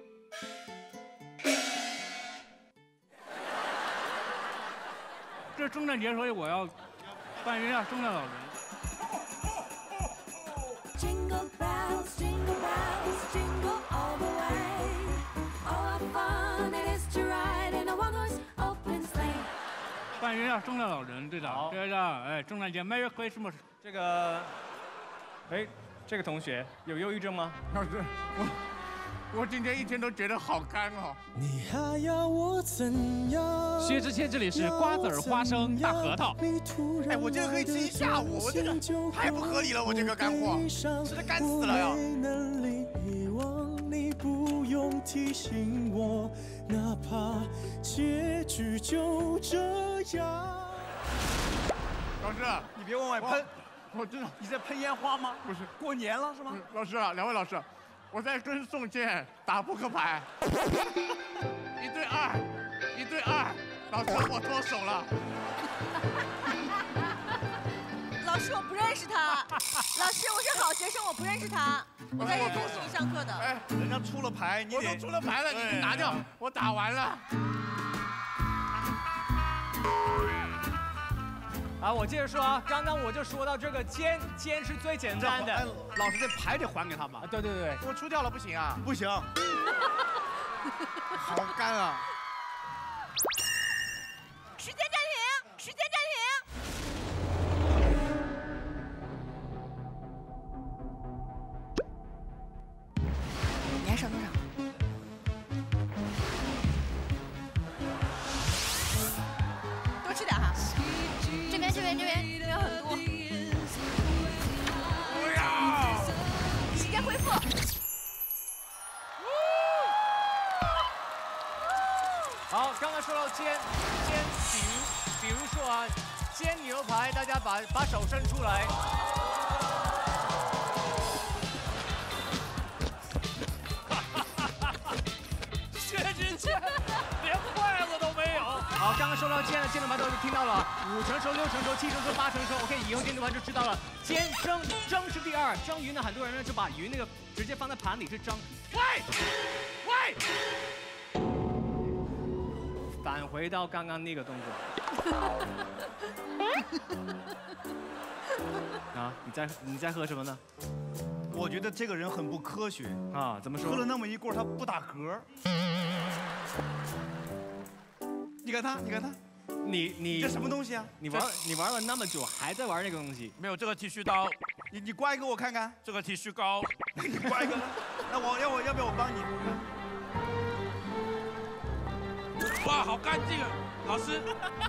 这是圣诞节，所以我要扮一下圣诞老人。 Jingle bells, jingle bells, jingle all the way. Oh, what fun it is to ride in a one-horse open sleigh. 扮一下圣诞老人，队长，这样，哎，圣诞节 Merry Christmas。 这个，哎，这个同学有忧郁症吗？ 老师，我今天一天都觉得好干哦。 你还要我怎样？ 薛之谦这里是瓜子儿、花生、大核桃。 哎，我这个可以吃一下午，我这个太不合理了，我这个干货，吃的干死了呀。 你不用提醒我，哪怕结局就这样。 老师， 你别往外喷， 我知道你在喷烟花吗？ 不是， 过年了是吗？ 老师啊，2位老师，我在跟宋健打扑克牌，1对2，1对2，老师我脱手了。 老师，我不认识他。老师，我是好学生，我不认识他。我在这跟随你上课的。 哎， 人家出了牌，你我都出了牌了，你拿掉，我打完了。 啊，我接着说啊，刚刚我就说到这个煎是最简单的。 老师这牌得还给他嘛？ 对， 我出掉了不行啊？ 不行。 好干啊！ 时间暂停，时间暂停。 上。多吃点哈。 这边有很多。 不要！ 时间恢复。 好，刚刚说到煎，比如说啊，煎牛排，大家把手伸出来。 薛之谦连筷子都没有。 好，刚刚说到煎牛排都听到了，5成熟、6成熟、7成熟、8成熟。OK， 以后煎牛排就知道了。蒸是第2，蒸鱼呢，很多人呢就把鱼那个直接放在盘里去蒸。喂。返回到刚刚那个动作。啊，你在喝什么呢？ 我觉得这个人很不科学啊，怎么说？ 喝了那么一罐，他不打嗝。你看他， 你这什么东西啊？ 你玩了那么久，还在玩那个东西？ 没有这个剃须刀， 你刮一个我看看。 这个剃须膏， 你刮一个。那要不要我帮你？ 哇，好干净啊，老师。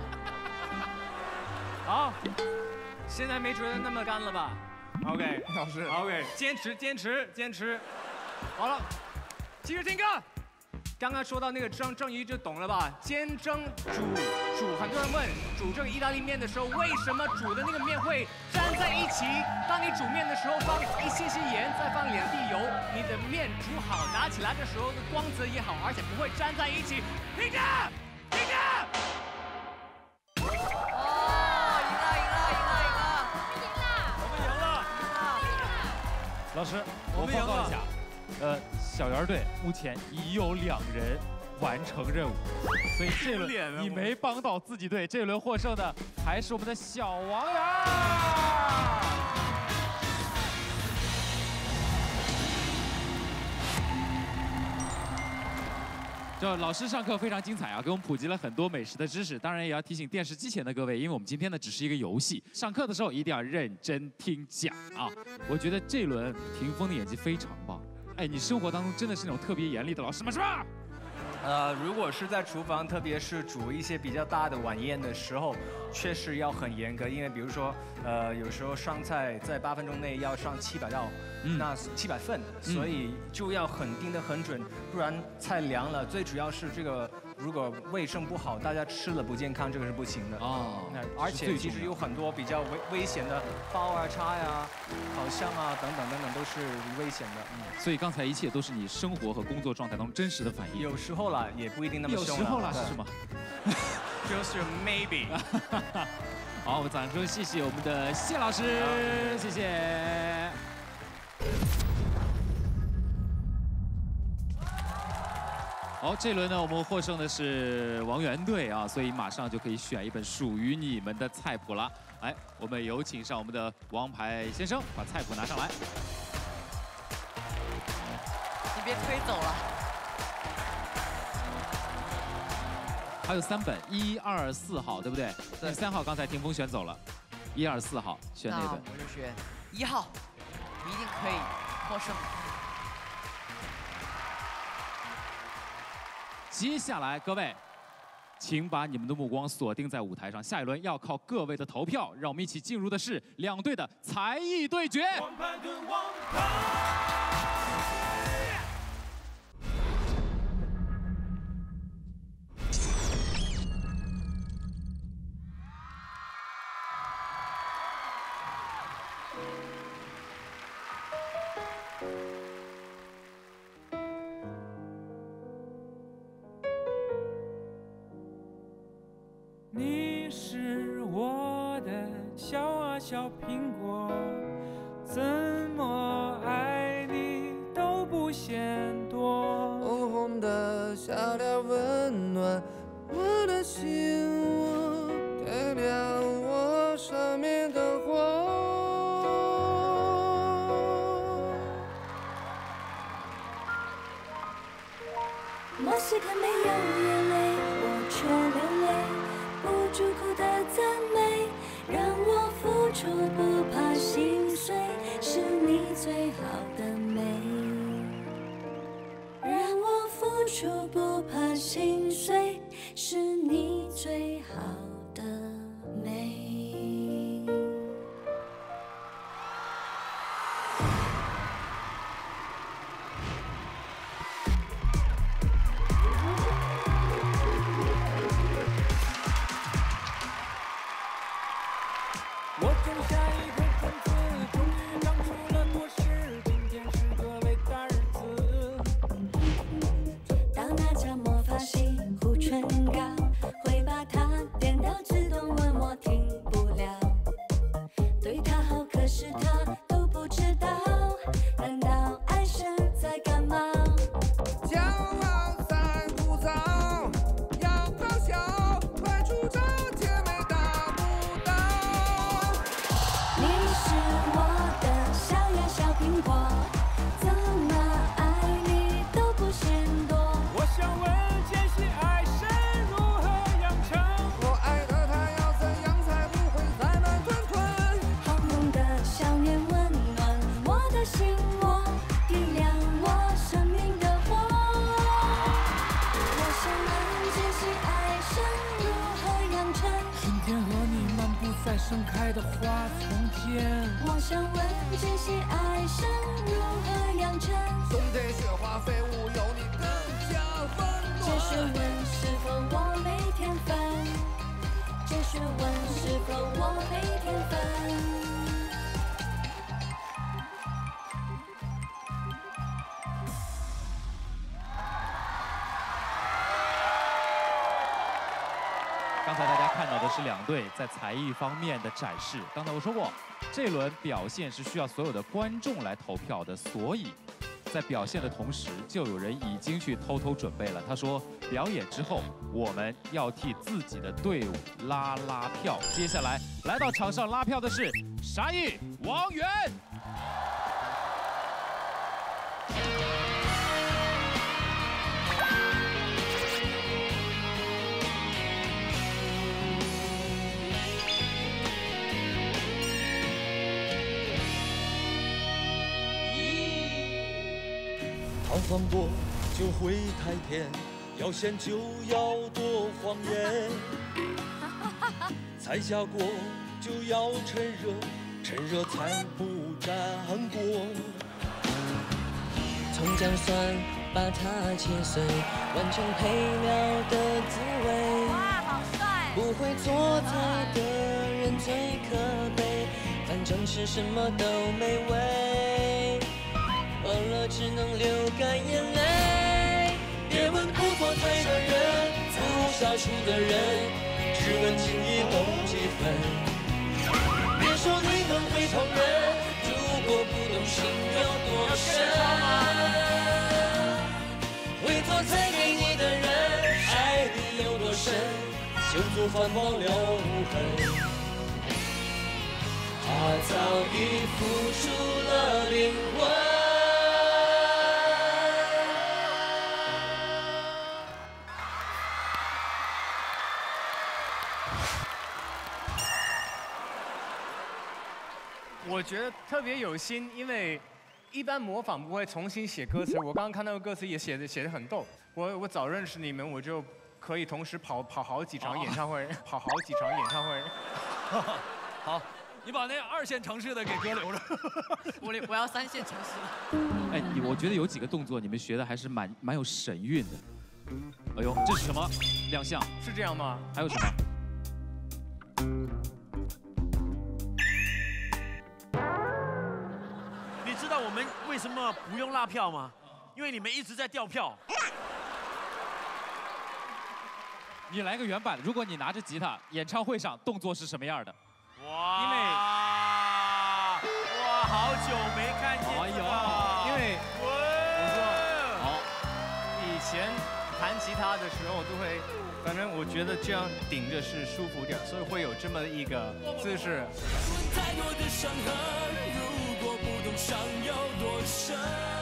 好，现在没觉得那么干了吧 ？OK， 老师 ，OK， 坚持。好了，继续听歌。刚刚说到那个蒸鱼就懂了吧？煎、蒸、煮，很多人问煮这个意大利面的时候，为什么煮的那个面会粘在一起？当你煮面的时候，放一些盐，再放2滴油，你的面煮好，拿起来的时候的光泽也好，而且不会粘在一起。听着。 老师，我报告一下，小圆队目前已有2人完成任务，所以这轮你没帮到自己队，这轮获胜的还是我们的小王源。这老师上课非常精彩啊，给我们普及了很多美食的知识。当然也要提醒电视机前的各位，因为我们今天呢只是一个游戏，上课的时候一定要认真听讲啊。我觉得这轮霆锋的演技非常棒。哎，你生活当中真的是那种特别严厉的老师吗？是吧？ 如果是在厨房，特别是煮一些比较大的晚宴的时候，确实要很严格，因为比如说，有时候上菜在8分钟内要上700道，那700份，所以就要盯得很准，不然菜凉了。最主要是这个，如果卫生不好，大家吃了不健康，这个是不行的哦。而且其实有很多比较危险的刀啊、叉呀、烤箱啊等等都是危险的。 所以刚才一切都是你生活和工作状态当中真实的反应。 有时候啦，也不一定那么凶。 有时候啦是吗？ 就是 maybe。 好，我们掌声谢谢我们的谢老师，谢谢。好，这轮呢，我们获胜的是王源队啊，所以马上就可以选一本属于你们的菜谱了。来，我们有请上我们的王牌先生，把菜谱拿上来。 你别推走了。 还有3本，1、2、4号，对不对？对。3号刚才霆锋选走了，1、2、4号选哪本？ 我就选1号，一定可以获胜。 接下来，各位，请把你们的目光锁定在舞台上。下一轮要靠各位的投票，让我们一起进入的是2队的才艺对决。王牌跟王牌。 你是我的小啊小苹果，怎么爱你都不嫌多。 红红的笑脸温暖我的心窝，点亮我上面的火。 莫斯科没有眼泪，我却流泪。不住口的赞美，让我付出不怕心碎，是你最好的美。 处不怕心碎，是你最好的美。 我种下一颗种子，终于长出了果实。今天是个伟大日子。 到那家魔法系护唇膏，会把它点到自动问我停不了。对他好，可是他都不知道，难道爱是在感冒？ 骄傲再枯燥，要咆哮，快出招，姐妹打不到。 你是我的小呀小苹果，怎么爱你都不嫌多。 我想问间隙爱神如何养成？ 我爱的他要怎样才不会再慢吞吞？ 红红的笑脸温暖我的心窝，点亮我生命的火。我想问间隙爱神如何养成？ 今天和你漫步在盛开的花丛间。 我想问间隙爱神如何养成？ 冬天雪花飞舞，有你更加温暖。 这是问是否我没天分？这是问是否我没天分？ 刚才大家看到的是2队在才艺方面的展示。刚才我说过，这轮表现是需要所有的观众来投票的，所以在表现的同时，就有人已经去偷偷准备了。他说，表演之后我们要替自己的队伍拉票。接下来来到场上拉票的是沙溢、王源。 唐放过就会太甜，要咸就要多放盐。菜下锅就要趁热，趁热才不粘锅。 葱姜蒜把它切碎，完成配料的滋味。 哇，好帅！ 不会做菜的人最可悲，反正吃什么都美味。饿了只能流干眼泪。别问不做菜的人，不下厨的人，只问情谊懂几分。别说你们会旁人，如果不懂情有多深。会做菜给你的人，爱你有多深，就做饭忘了无痕。他早已付出了灵魂。 我觉得特别有心，因为一般模仿不会重新写歌词。我刚刚看到歌词也写得很逗。我早认识你们，我就可以同时跑好几场演唱会，跑好几场演唱会。 好，你把那2线城市的给哥留着。 我要3线城市。 哎，我觉得有几个动作你们学的还是蛮有神韵的。哎呦，这是什么亮相？ 是这样吗？ 还有什么？ 你知道我们为什么不用拉票吗？因为你们一直在掉票。 你来个原版，如果你拿着吉他，演唱会上动作是什么样的？ 哇！ 因为哇，好久没看见这个。 因为我说，好，以前弹吉他的时候都会，反正我觉得这样顶着是舒服点，所以会有这么一个姿势。 太多的伤痕，如果不懂伤有多深。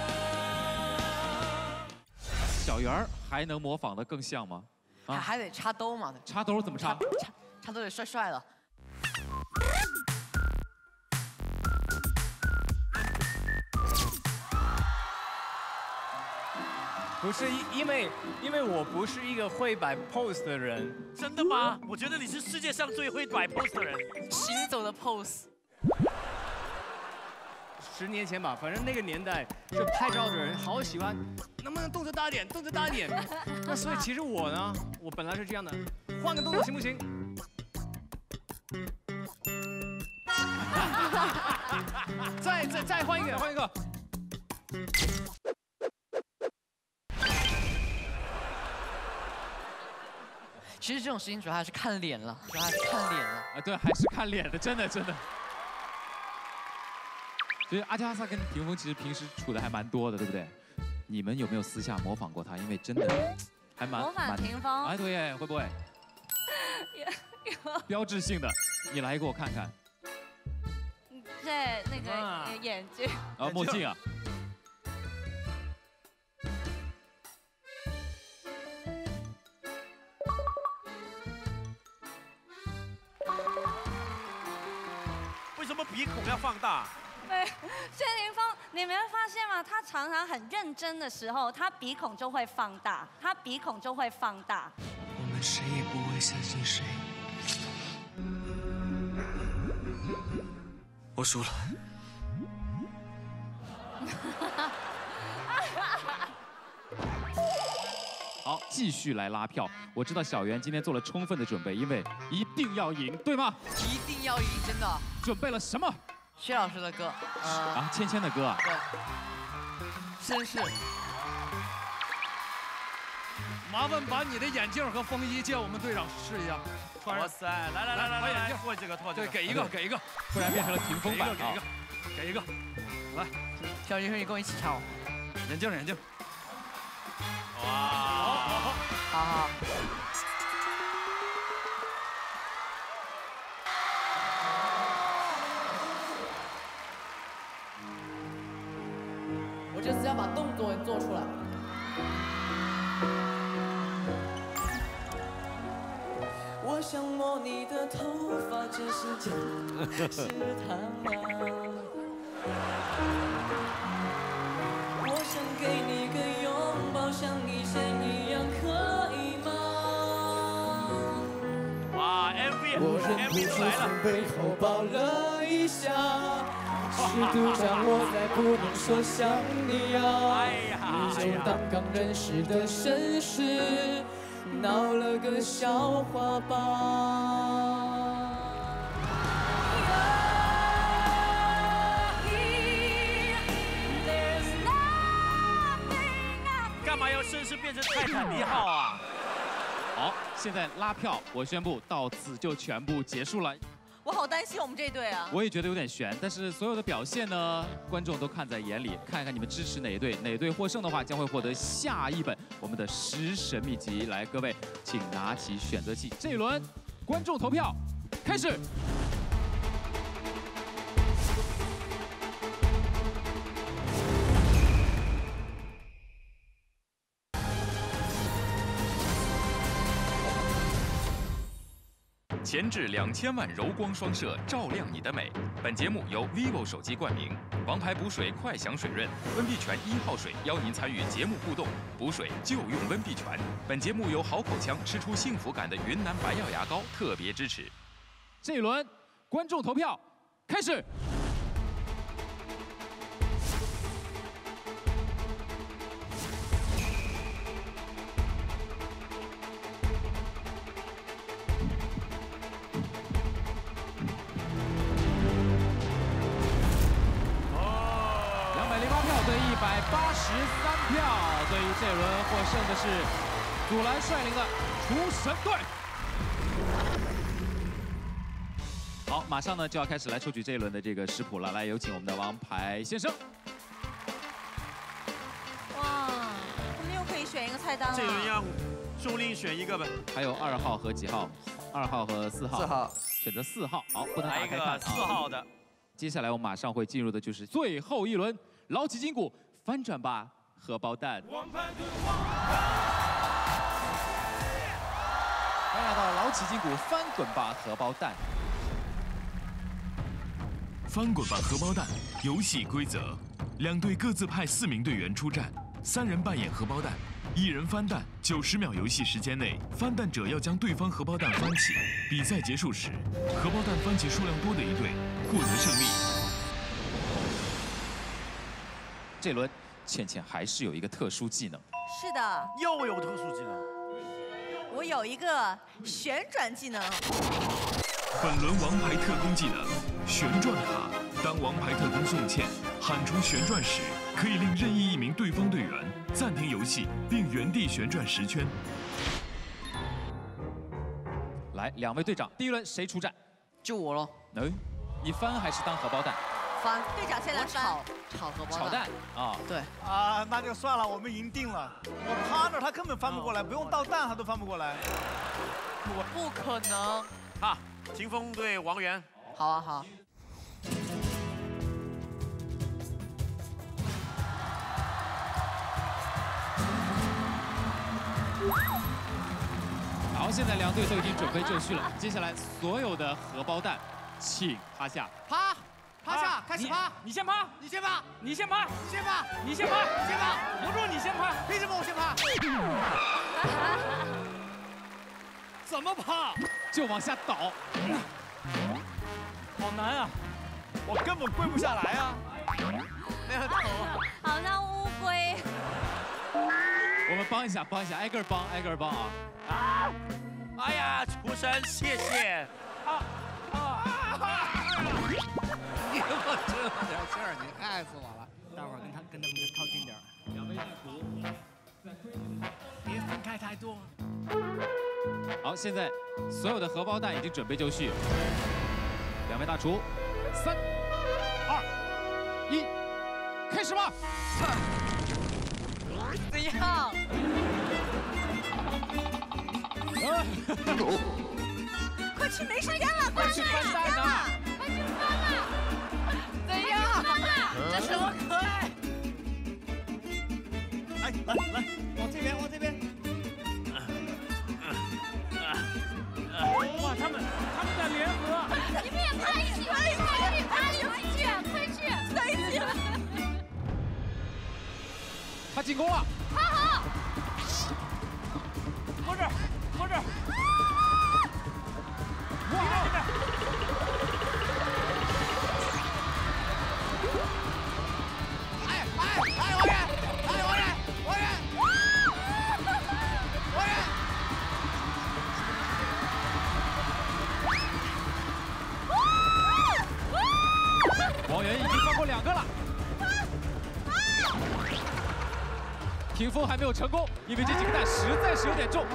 小圆儿还能模仿得更像吗？ 还得插兜嘛。 插兜怎么插？ 插兜得帅帅的。 不是因为我不是一个会摆 pose 的人。 真的吗？我觉得你是世界上最会摆 pose 的人， 行走的 pose。 10年前吧，反正那个年代就拍照的人好喜欢，能不能动作大一点，动作大一点。那所以其实我呢，我本来是这样的，换个动作行不行？再换一个，换一个。 其实这种事情主要还是看脸了，主要还是看脸了。 啊，对，还是看脸的，真的。所以阿加莎跟屏风其实平时处的还蛮多的，对不对？你们有没有私下模仿过他？因为真的还蛮模仿屏风。 哎，对，会不会？ 有。 标志性的，你来给我看看。 对，那个眼镜。 啊，墨镜啊。 为什么鼻孔要放大？ 对，谢霆锋，你没有发现吗？他常常很认真的时候，他鼻孔就会放大， 我们谁也不会相信谁。我输了。 好，继续来拉票。我知道小袁今天做了充分的准备，因为一定要赢，对吗？ 一定要赢，真的。 准备了什么？ 薛老师的歌， 芊芊的歌啊， 对，绅士。 麻烦把你的眼镜和风衣借我们队长试一下，穿上。 哇塞，来， 把眼镜脱这个， 对，给一个， 突然变成了屏风版， 给一个，来， 小金飞，你跟我一起唱。 眼镜。 哇， 好。 我这次要把动作做出来。 我想摸你的头发，这是假试探吗？我想给你个拥抱，像以前一样，可以吗？ 哇 ，MV 我忍不住从背后抱了一下。 试图将我再不能说想你啊，你就当刚认识的绅士，闹了个笑话吧。 干嘛要绅士变成泰坦尼号啊？ 好，现在拉票，我宣布到此就全部结束了。 我好担心我们这一队啊！ 我也觉得有点悬，但是所有的表现呢，观众都看在眼里。看看你们支持哪一队，哪队获胜的话，将会获得下一本我们的食神秘集。来，各位，请拿起选择器。这一轮观众投票开始。 前置2000万柔光双摄，照亮你的美。本节目由 vivo 手机冠名，王牌补水快享水润，温碧泉1号水邀您参与节目互动，补水就用温碧泉。本节目由好口腔吃出幸福感的云南白药牙膏特别支持。 这一轮观众投票开始。 183票，对于这轮获胜的是祖蓝率领的厨神队。好，马上呢就要开始来抽取这一轮的这个食谱了，来有请我们的王牌先生。 哇，我们又可以选一个菜单了。 这轮让朱令选一个吧。 还有2号和几号？2号和4号。4号。选择4号，好，不能打开看。 4号的。 接下来我马上会进入的就是最后一轮，捞起筋骨。 翻转吧，荷包蛋！欢迎来到捞起筋骨，翻滚吧，荷包蛋！ 翻滚吧，荷包蛋！游戏规则：两队各自派4名队员出战， 3人扮演荷包蛋，1人翻蛋，90秒游戏时间内，翻蛋者要将对方荷包蛋翻起。比赛结束时，荷包蛋翻起数量多的一队获得胜利。 这轮倩倩还是有一个特殊技能。 是的， 又有特殊技能。 我有一个旋转技能。 本轮王牌特工技能旋转卡。当王牌特工宋茜喊出旋转时，可以令任意一名对方队员暂停游戏，并原地旋转10圈。 来，2位队长，第一轮谁出战？ 就我喽。 哎，你翻还是当荷包蛋？ 翻，队长先来翻。 炒荷包炒蛋啊， 对。 啊，那就算了，我们赢定了。我趴那他根本翻不过来，不用倒蛋他都翻不过来。 不可能。 啊，秦风对王源。 好啊，好。 好，现在2队都已经准备就绪了。接下来所有的荷包蛋，请趴下。 趴下，开始趴。 你先趴， 你先趴， 你先趴， 你先趴， 你先趴， 你先趴。 留住你先趴。 凭什么我先趴？ 怎么趴？ 就往下倒。 好难啊！ 我根本跪不下来啊。 没有头。好像乌龟。 我们帮一下，挨个帮啊！ 哎呀，厨神，谢谢。 你给我这点事儿，你害死我了！待会儿跟他们靠近点。 2位地图， 别分开太多。 好，现在所有的荷包蛋已经准备就绪。2位大厨，3、2、1，开始吧！ 怎样？快去，没时间了，快去翻蛋啊！快去翻了！ 怎样？这什么可爱？ 来，往这边。 哇，他们在联合。 你们也趴一起，趴一起，快去， 在一起了。 他进攻了。 趴好。 摸这儿。 哇！王源已经翻过2个了。屏风还没有成功，因为这几个蛋实在是有点重。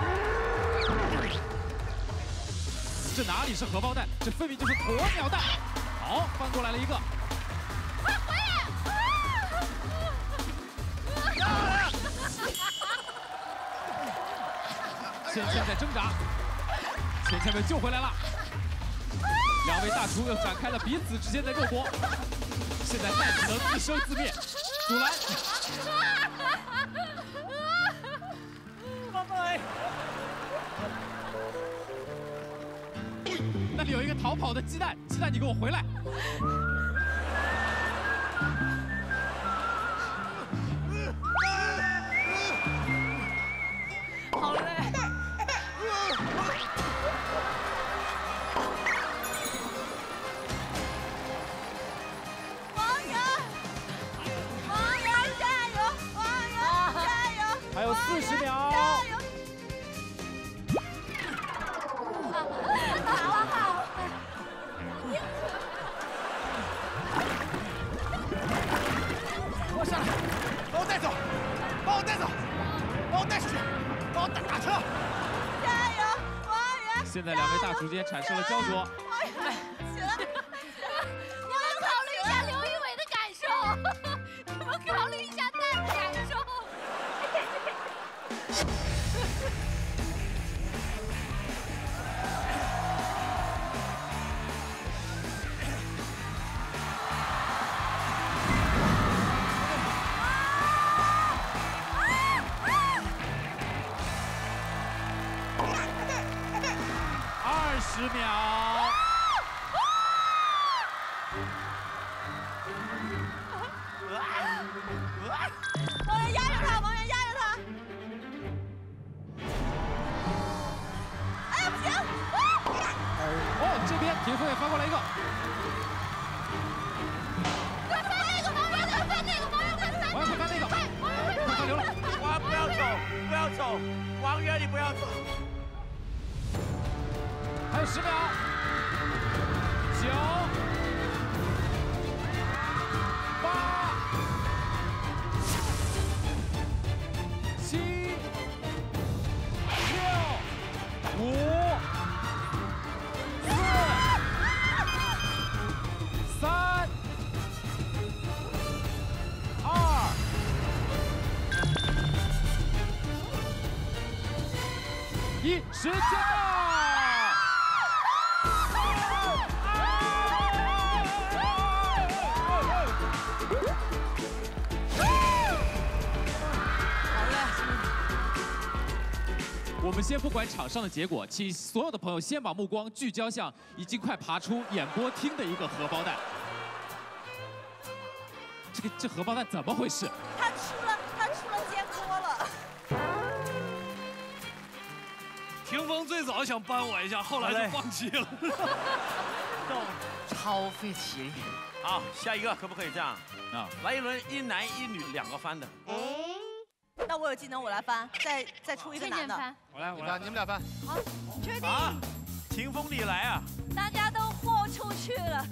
这哪里是荷包蛋，这分明就是鸵鸟蛋。好，翻过来了一个。 快回来！ 倩倩在挣扎，倩倩被救回来了。2位大厨又展开了彼此之间的肉搏，现在蛋只能自生自灭。阻拦。那里有一个逃跑的鸡蛋，鸡蛋你给我回来！ 好累。王源加油！王源加油！ 还有40秒。 加油！好。 我下来，把我带走，把我带出去，把我打车。 加油，王源！ 现在2位大厨之间产生了焦灼。 起来！ 你们考虑一下刘仪伟的感受，你们考虑一下蛋的感受。 20秒。 王源压着他， 对，翻过来一个。 翻那个，王源快翻那个，王源快翻。 王源快翻那个。快翻流了。 王不要走，不要走，王源你不要走。 还有10秒。9、8、7、6、5、4、3、2、1，时间到！我们先不管场上的结果，请所有的朋友先把目光聚焦向已经快爬出演播厅的一个荷包蛋。这荷包蛋怎么回事？ 他出了煎锅了。 霆锋最早想扳我一下，后来就放弃了。 超费体力。 好，下一个可不可以这样？ 啊， 来一轮1男1女2个翻的。 那我有技能，我来翻，再出一个男的。 我来， 你们俩翻。 好，确定。 啊，霆锋你来啊！ 大家都豁出去了。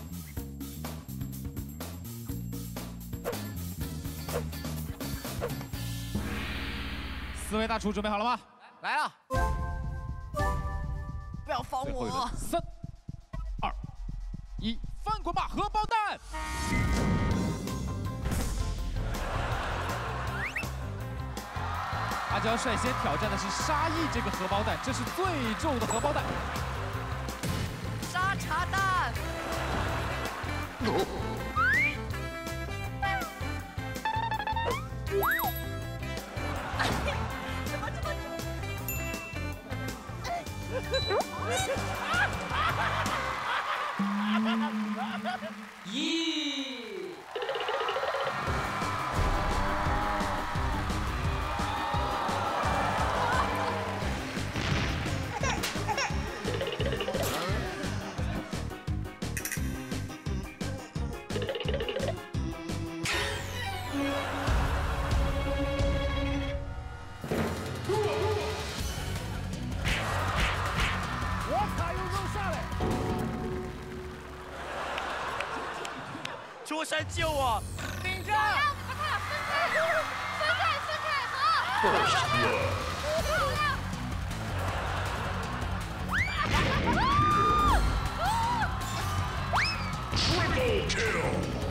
4位大厨准备好了吗？ 来了。不要放我。 3、2、1，翻滚吧，荷包蛋！阿娇率先挑战的是沙溢这个荷包蛋，这是最重的荷包蛋。 沙茶蛋。 怎么这么重？ 出神救我！ 顶着！ 分开，好。 Triple kill！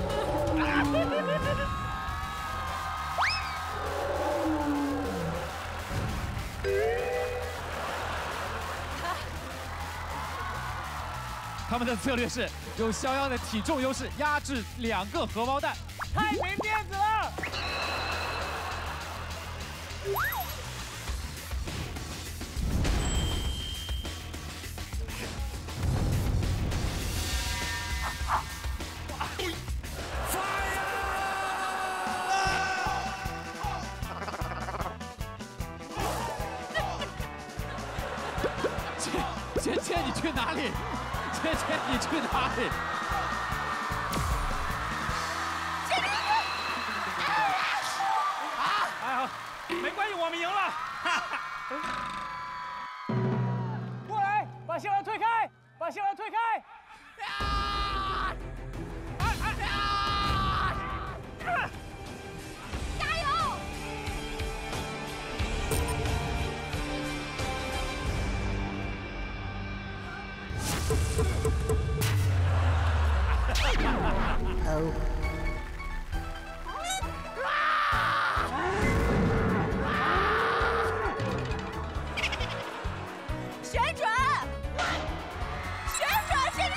他们的策略是用肖央的体重优势压制2个荷包蛋， 太没面子了！ 芊，你去哪里？芊，你去哪里？ 哎好，没关系，我们赢了。过来，把谢兰推开，把谢兰推开。 加油！ 旋转，旋转，现在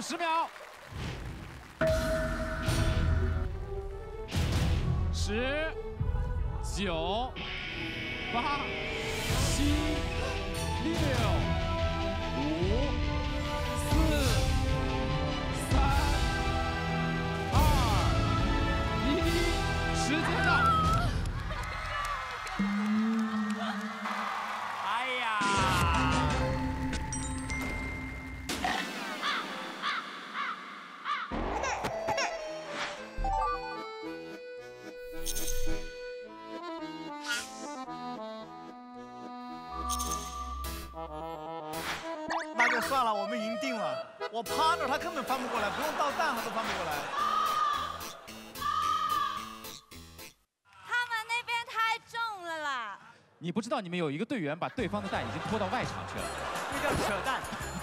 10秒。10、9、8、7、6、5、4、3、2、1，时间到。 哎呀！ 那就算了，我们赢定了。我趴着，他根本翻不过来，不用倒蛋他都翻不过来。 他们那边太重了啦。 你不知道你们有一个队员把对方的蛋已经拖到外场去了， 那叫扯蛋。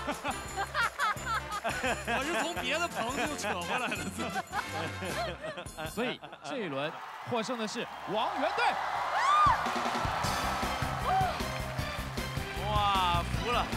我是从别的棚就扯回来的。 所以这一轮获胜的是王源队。 哇，服了！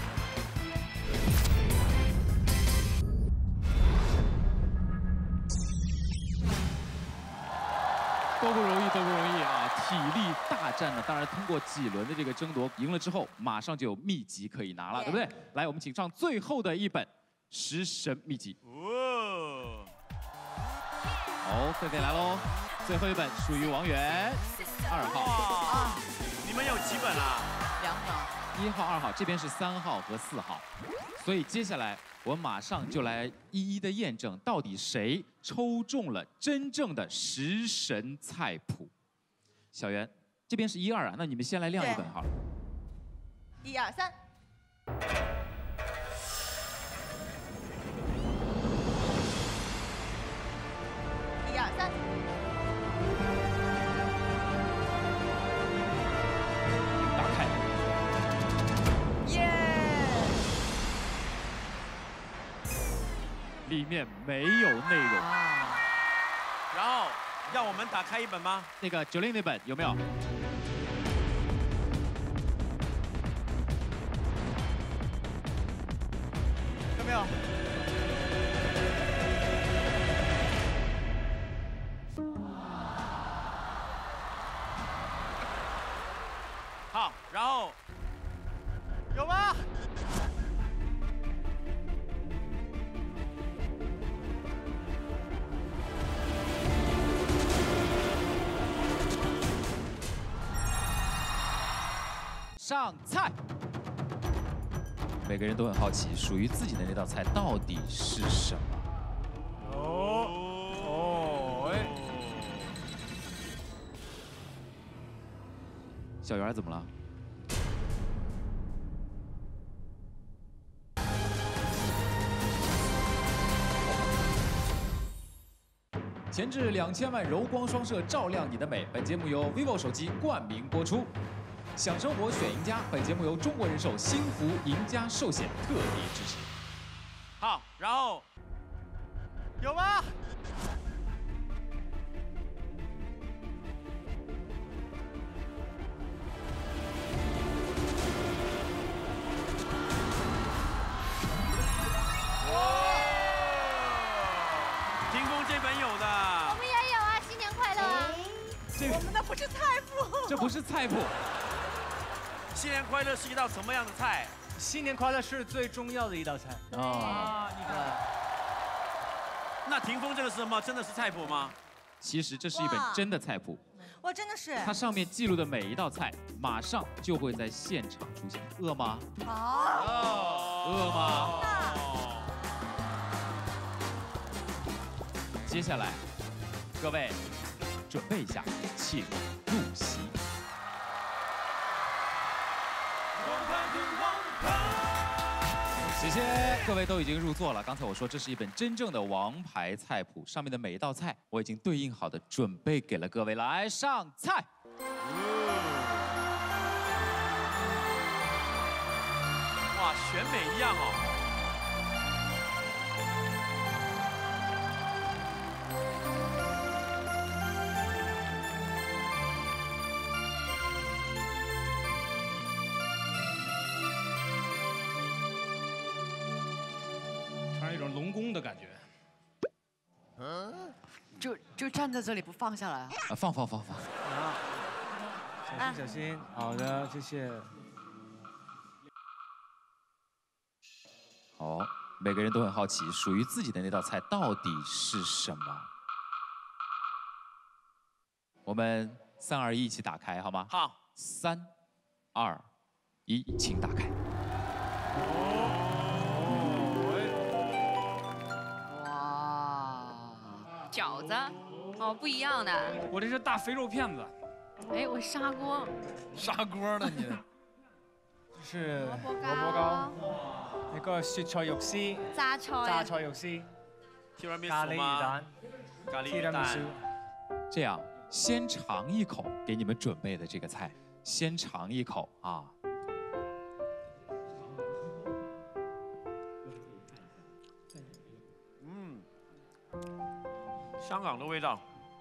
都不容易，都不容易啊！体力大战呢，当然通过几轮的这个争夺，赢了之后马上就有秘籍可以拿了，对不对？来，我们请上最后的一本食神秘籍。 哦， 好，狒狒来喽，最后一本属于王源2号。 哇，你们有几本啦 ？2本。 1号、2号，这边是3号和4号，所以接下来我马上就来一一的验证，到底谁抽中了真正的食神菜谱。小袁，这边是1、2啊，那你们先来亮一本好了。 1、2、3。1、2、3。 打开。 里面没有内容。 然后让我们打开一本吗？ 那个90那本有没有？ 有没有？ 好，然后有吗？ 上菜，每个人都很好奇，属于自己的那道菜到底是什么？ 哎， 小圆怎么了？前置2000万柔光双摄，照亮你的美。本节目由 vivo 手机冠名播出。 享生活选赢家，本节目由中国人寿幸福赢家寿险特别支持。 好，然后有吗？ 霆锋这本有的， 我们也有啊，新年快乐啊！ 我们的不是菜谱， 这不是菜谱。 新年快乐是一道什么样的菜？ 新年快乐是最重要的一道菜啊！你看，那霆锋这个是什么？真的是菜谱吗？ 其实这是一本真的菜谱。 哇，真的是。 它上面记录的每一道菜，马上就会在现场出现。饿吗？ 好。 饿吗？接下来，各位准备一下，请入席。 谢谢各位都已经入座了。刚才我说这是一本真正的王牌菜谱，上面的每一道菜我已经对应好的准备给了各位，来上菜。 哇，选美一样哦。 宫的感觉。 就站在这里不放下来啊？ 放。 小心小心，好的，谢谢。 好，每个人都很好奇，属于自己的那道菜到底是什么？我们3、2、1一起打开，好吗？ 好。 3、2、1，请打开。 饺子，哦，不一样的。 我这是大肥肉片子。 哎，我砂锅。 砂锅呢你？ 是萝卜糕，一個雪菜肉絲， 榨菜肉絲， 咖喱魚蛋， 咖喱魚蛋。 这样，先尝一口给你们准备的这个菜，先尝一口啊。 香港的味道。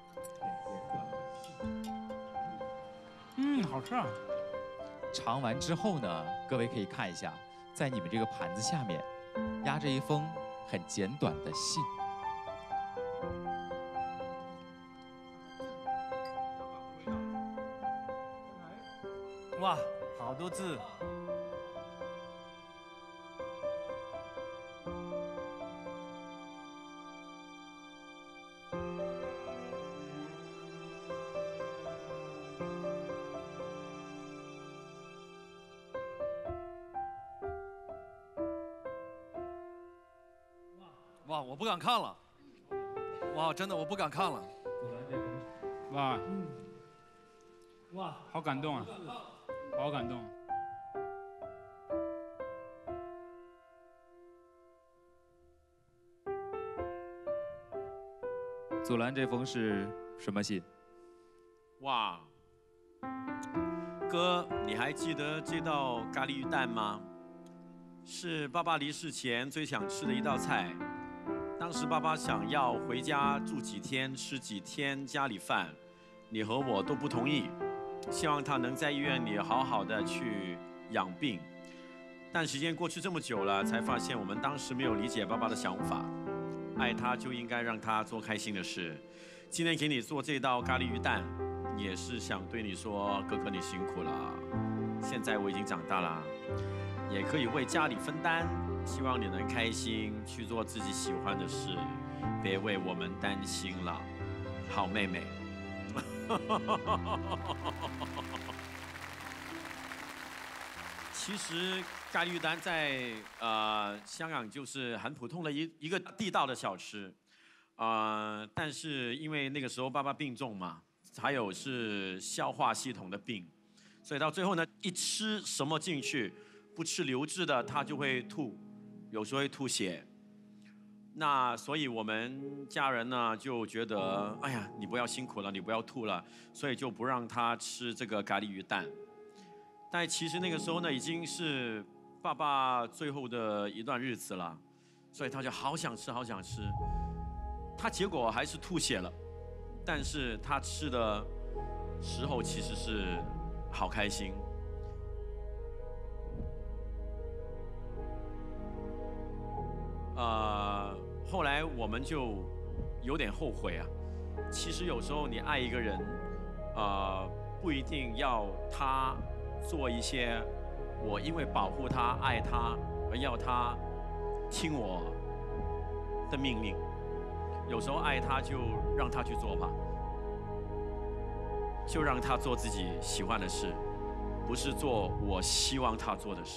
好吃啊！ 尝完之后呢，各位可以看一下，在你们这个盘子下面压着一封很简短的信。 哇，好多字。 哇，我不敢看了。哇，真的我不敢看了。 哇，哇，好感动啊，好感动。 祖蓝这封是什么信？ 哇，哥，你还记得这道咖喱鱼蛋吗？是爸爸离世前最想吃的一道菜。当时爸爸想要回家住几天，吃几天家里饭，你和我都不同意，希望他能在医院里好好的去养病。但时间过去这么久了，才发现我们当时没有理解爸爸的想法。爱他就应该让他做开心的事。今天给你做这道咖喱鱼蛋，也是想对你说，哥哥你辛苦了。现在我已经长大了，也可以为家里分担。希望你能开心去做自己喜欢的事，别为我们担心了，好妹妹。其实咖喱鱼蛋在香港就是很普通的一个地道的小吃，但是因为那个时候爸爸病重嘛，还有是消化系统的病，所以到最后呢，一吃什么进去，不吃流质的他就会吐，有时候会吐血。那所以我们家人呢就觉得，哎呀，你不要辛苦了，你不要吐了，所以就不让他吃这个咖喱鱼蛋。但其实那个时候呢，已经是爸爸最后的一段日子了，所以他就好想吃，好想吃。他结果还是吐血了，但是他吃的时候其实是好开心。后来我们就有点后悔啊。其实有时候你爱一个人，不一定要他做一些我因为保护他、爱他而要他听我的命令。有时候爱他就让他去做吧，就让他做自己喜欢的事，不是做我希望他做的事。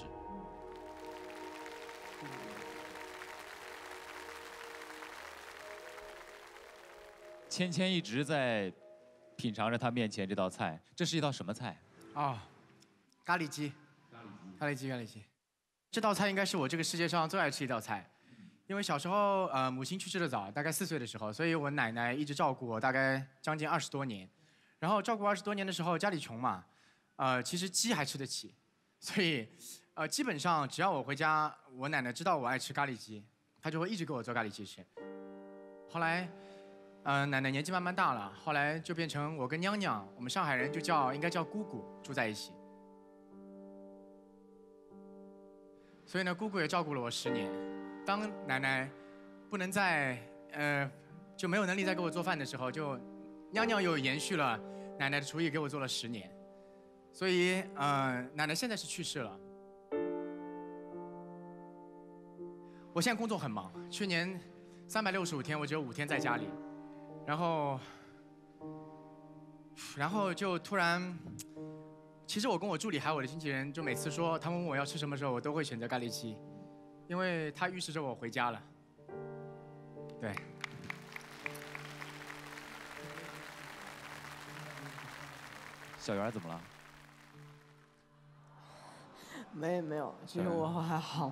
芊芊一直在品尝着他面前这道菜，这是一道什么菜？ 咖喱鸡。咖喱鸡。这道菜应该是我这个世界上最爱吃一道菜，因为小时候母亲去世的早，大概4岁的时候，所以我奶奶一直照顾我，大概将近20多年。然后照顾20多年的时候，家里穷嘛，其实鸡还吃得起，所以基本上只要我回家，我奶奶知道我爱吃咖喱鸡，她就会一直给我做咖喱鸡吃。后来。奶奶年纪慢慢大了，后来就变成我跟娘娘，我们上海人就应该叫姑姑，住在一起。所以呢，姑姑也照顾了我10年。当奶奶不不能再就没有能力再给我做饭的时候，就娘娘又延续了奶奶的厨艺，给我做了10年。所以奶奶现在是去世了。我现在工作很忙，去年365天我只有5天在家里，然后就突然，其实我跟我助理还有我的经纪人，就每次说他们问我要吃什么时候，我都会选择咖喱鸡，因为它预示着我回家了。对。 小圆怎么了？ 没有，其实我还好。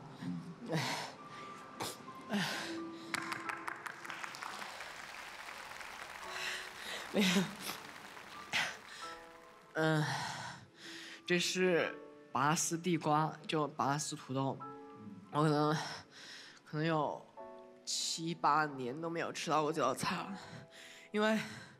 没有。这是拔丝地瓜，就拔丝土豆。我可能有7、8年都没有吃到过这道菜了，因为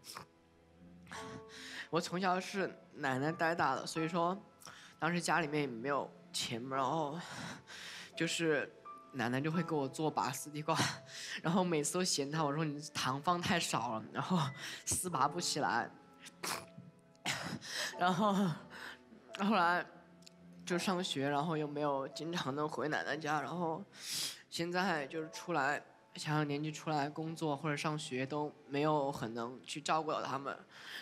我从小是奶奶带大的，所以说当时家里面也没有钱，然后就是奶奶就会给我做拔丝地瓜，然后每次都嫌她，我说你糖放太少了，然后丝拔不起来。然后后来就上学，然后又没有经常的回奶奶家，然后现在就是出来想要年纪出来工作或者上学都没有很能去照顾到他们，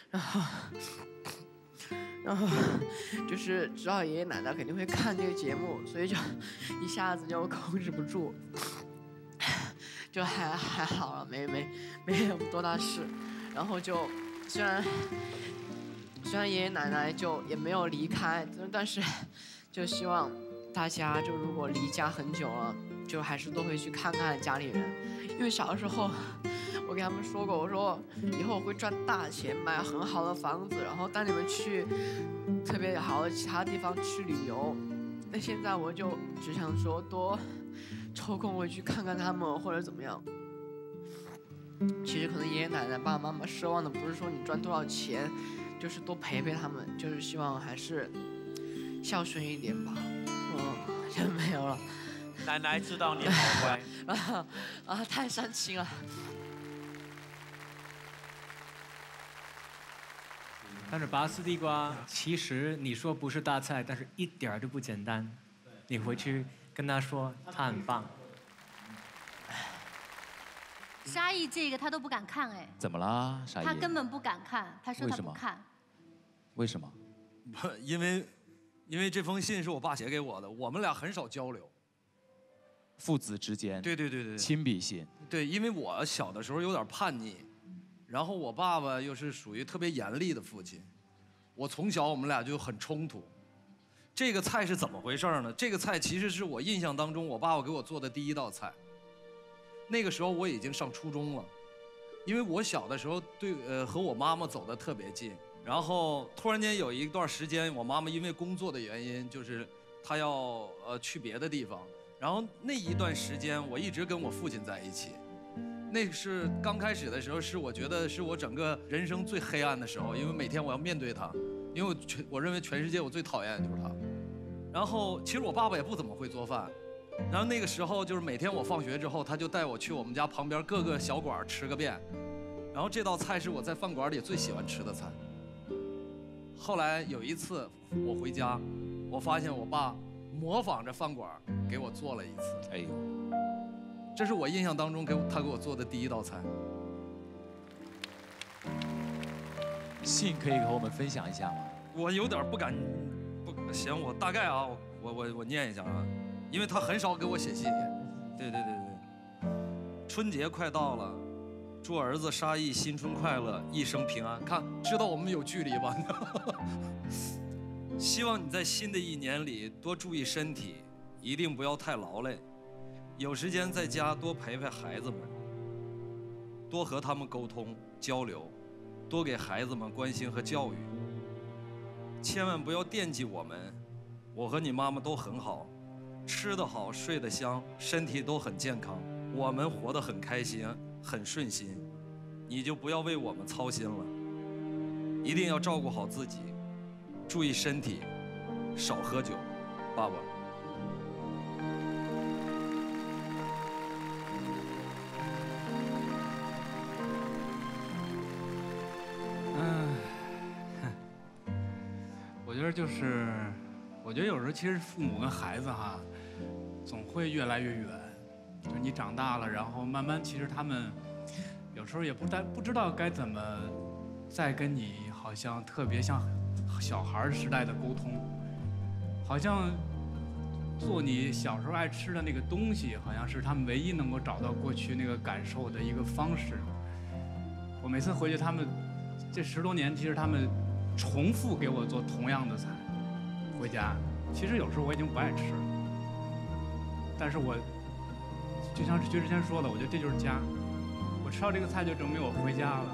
然后就是知道爷爷奶奶肯定会看这个节目，所以就一下子就控制不住，就还好了，没有多大事，然后就虽然爷爷奶奶就也没有离开，但是就希望大家就如果离家很久了，就还是都会去看看家里人，因为小的时候我给他们说过，我说以后我会赚大钱，买很好的房子，然后带你们去特别好的其他地方去旅游。那现在我就只想说多抽空回去看看他们或者怎么样。其实可能爷爷奶奶爸爸妈妈奢望的不是说你赚多少钱，就是多陪陪他们，就是希望还是孝顺一点吧。就没有了。 奶奶知道你好乖。 太煽情了。 但是拔丝地瓜，其实你说不是大菜，但是一点都不简单。你回去跟他说，他很棒。 沙溢这个他都不敢看哎。 怎么啦，沙溢？ 他根本不敢看，他说他不看。 为什么？ 不，因为这封信是我爸写给我的，我们俩很少交流。 父子之间。 对。 亲笔信。 对，因为我小的时候有点叛逆，然后我爸爸又是属于特别严厉的父亲，我从小我们俩就很冲突。这个菜是怎么回事呢？这个菜其实是我印象当中我爸爸给我做的第一道菜。那个时候我已经上初中了，因为我小的时候和我妈妈走得特别近，然后突然间有一段时间，我妈妈因为工作的原因，就是她要去别的地方，然后那一段时间我一直跟我父亲在一起。那是刚开始的时候，是我觉得是我整个人生最黑暗的时候，因为每天我要面对他，因为我认为全世界我最讨厌的就是他。然后其实我爸爸也不怎么会做饭，然后那个时候就是每天我放学之后，他就带我去我们家旁边各个小馆吃个遍，然后这道菜是我在饭馆里最喜欢吃的菜。后来有一次我回家，我发现我爸模仿着饭馆给我做了一次。哎呦，这是我印象当中他给我做的第一道菜。 信可以和我们分享一下吗？ 我有点不行，我大概啊，我念一下啊，因为他很少给我写信。对。春节快到了，祝儿子沙溢新春快乐，一生平安。看，知道我们有距离吧？希望你在新的一年里多注意身体，一定不要太劳累。有时间在家多陪陪孩子们，多和他们沟通交流，多给孩子们关心和教育。千万不要惦记我们，我和你妈妈都很好，吃得好，睡得香，身体都很健康，我们活得很开心，很顺心。你就不要为我们操心了，一定要照顾好自己，注意身体，少喝酒，爸爸。 觉得就是，我觉得有时候其实父母跟孩子哈，总会越来越远。就是你长大了，然后慢慢，其实他们有时候也不知道该怎么再跟你好像特别像小孩时代的沟通，好像做你小时候爱吃的那个东西，好像是他们唯一能够找到过去那个感受的一个方式。我每次回去，他们这10多年，其实他们重复给我做同样的菜，回家。其实有时候我已经不爱吃了，但是我就像薛之谦说的，我觉得这就是家。我吃到这个菜就证明我回家了。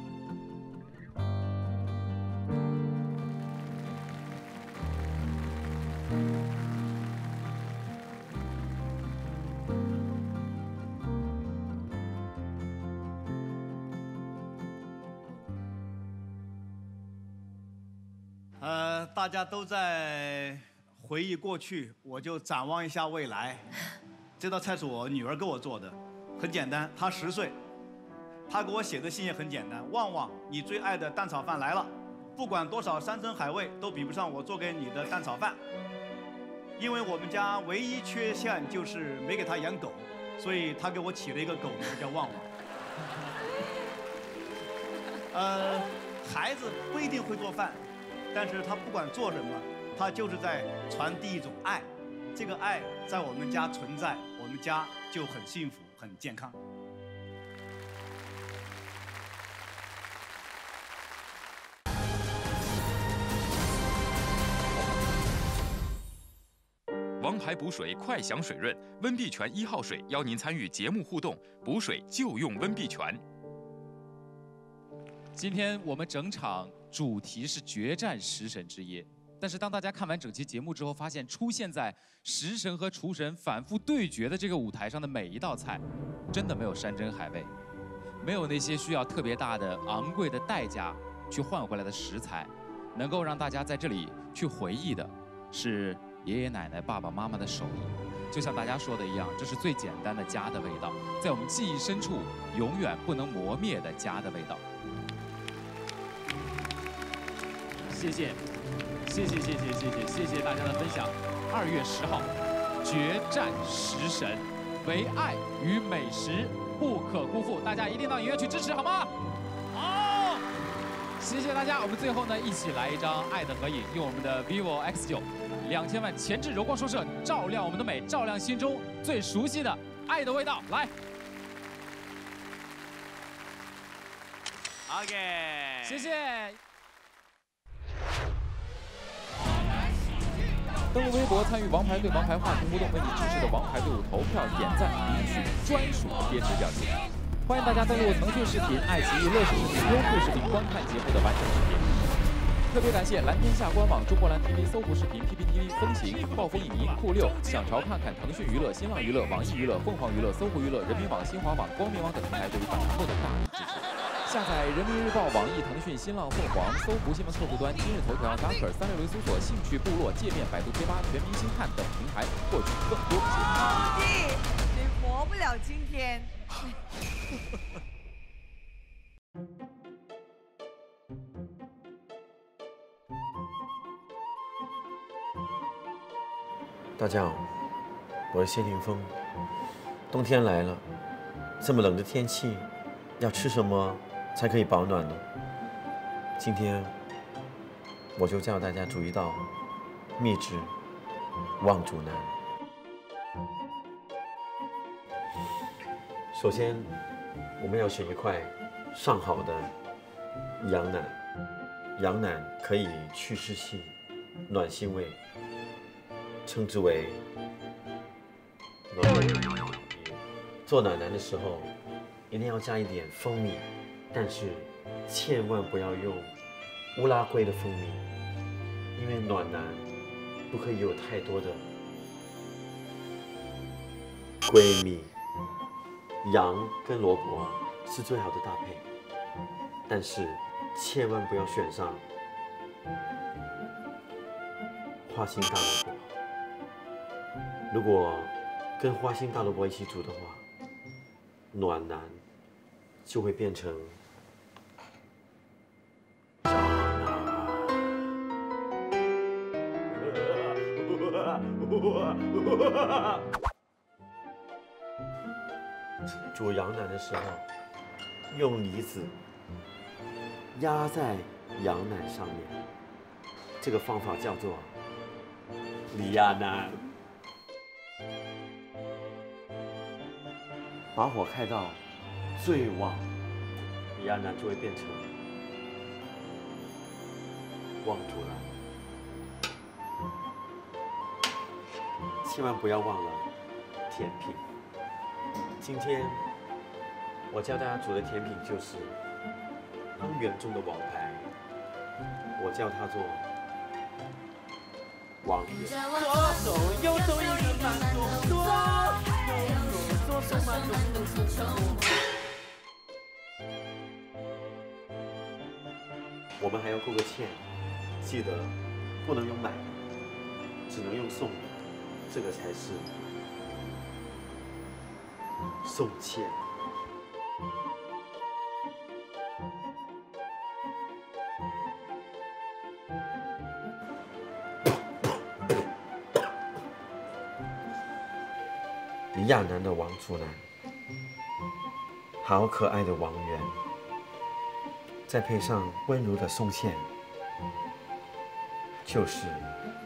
大家都在回忆过去，我就展望一下未来。这道菜是我女儿给我做的，很简单。她10岁，她给我写的信也很简单：旺旺，你最爱的蛋炒饭来了，不管多少山珍海味都比不上我做给你的蛋炒饭。因为我们家唯一缺陷就是没给她养狗，所以她给我起了一个狗名叫旺旺。孩子不一定会做饭。但是他不管做什么，他就是在传递一种爱，这个爱在我们家存在，我们家就很幸福、很健康。 王牌补水快享水润，温碧泉1号水邀您参与节目互动，补水就用温碧泉。 今天我们整场主题是决战食神之夜，但是当大家看完整期节目之后，发现出现在食神和厨神反复对决的这个舞台上的每一道菜，真的没有山珍海味，没有那些需要特别大的昂贵的代价去换回来的食材，能够让大家在这里去回忆的是爷爷奶奶、爸爸妈妈的手艺。就像大家说的一样，这是最简单的家的味道，在我们记忆深处永远不能磨灭的家的味道。谢谢大家的分享。2月10号，决战食神，唯爱与美食不可辜负，大家一定到影院去支持，好吗？好，谢谢大家。我们最后呢，一起来一张爱的合影，用我们的 vivo X9 2000万前置柔光双摄，照亮我们的美，照亮心中最熟悉的爱的味道。来 ，OK， 谢谢。登录微博参与王牌对王牌话题互动，为你支持的王牌队伍投票、点赞、领取专属贴纸表情。欢迎大家登录腾讯视频、爱奇艺乐视视频、优酷视频观看节目的完整视频。特别感谢蓝天下官网、中国蓝 TV、搜狐视频、PPTV、风行、暴风影音、酷6、想潮看看、腾讯娱乐、新浪娱乐、网易娱乐、凤凰娱乐、搜狐娱乐、人民网、新华网、光明网等平台对于本栏目的大力支持。下载人民日报、网易、腾讯、新浪、凤凰、搜狐新闻客户端、今日头条、Docker、360搜索、兴趣部落、界面、百度贴吧、全民星探等平台获取更多节目。 皇帝，你活不了今天。 大家好，我是谢霆锋。冬天来了，这么冷的天气，要吃什么才可以保暖呢？今天我就教大家煮一道秘制望煮腩。首先，我们要选一块上好的羊腩，羊腩可以去湿气、暖心胃，称之为暖腩。做暖腩的时候，一定要加一点蜂蜜，但是千万不要用乌拉圭的蜂蜜，因为暖腩不可以有太多的闺蜜。羊跟萝卜是最好的搭配，但是千万不要选上花心大萝卜。如果跟花心大萝卜一起煮的话，暖腩就会变成渣男。 煮羊奶的时候，用梨子压在羊奶上面，这个方法叫做李亚男。把火开到最旺，李亚男就会变成旺主了。千万不要忘了甜品。今天我教大家煮的甜品就是汤圆中的王牌，我叫它做王圆。 左手右手一个慢动作，左手慢动作。 我们还要勾个芡，记得不能用买的，只能用送的，这个才是送芡。李亚男的王祖蓝，好可爱的王源，再配上温柔的宋茜，就是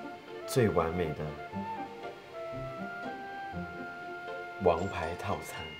最完美的王牌套餐。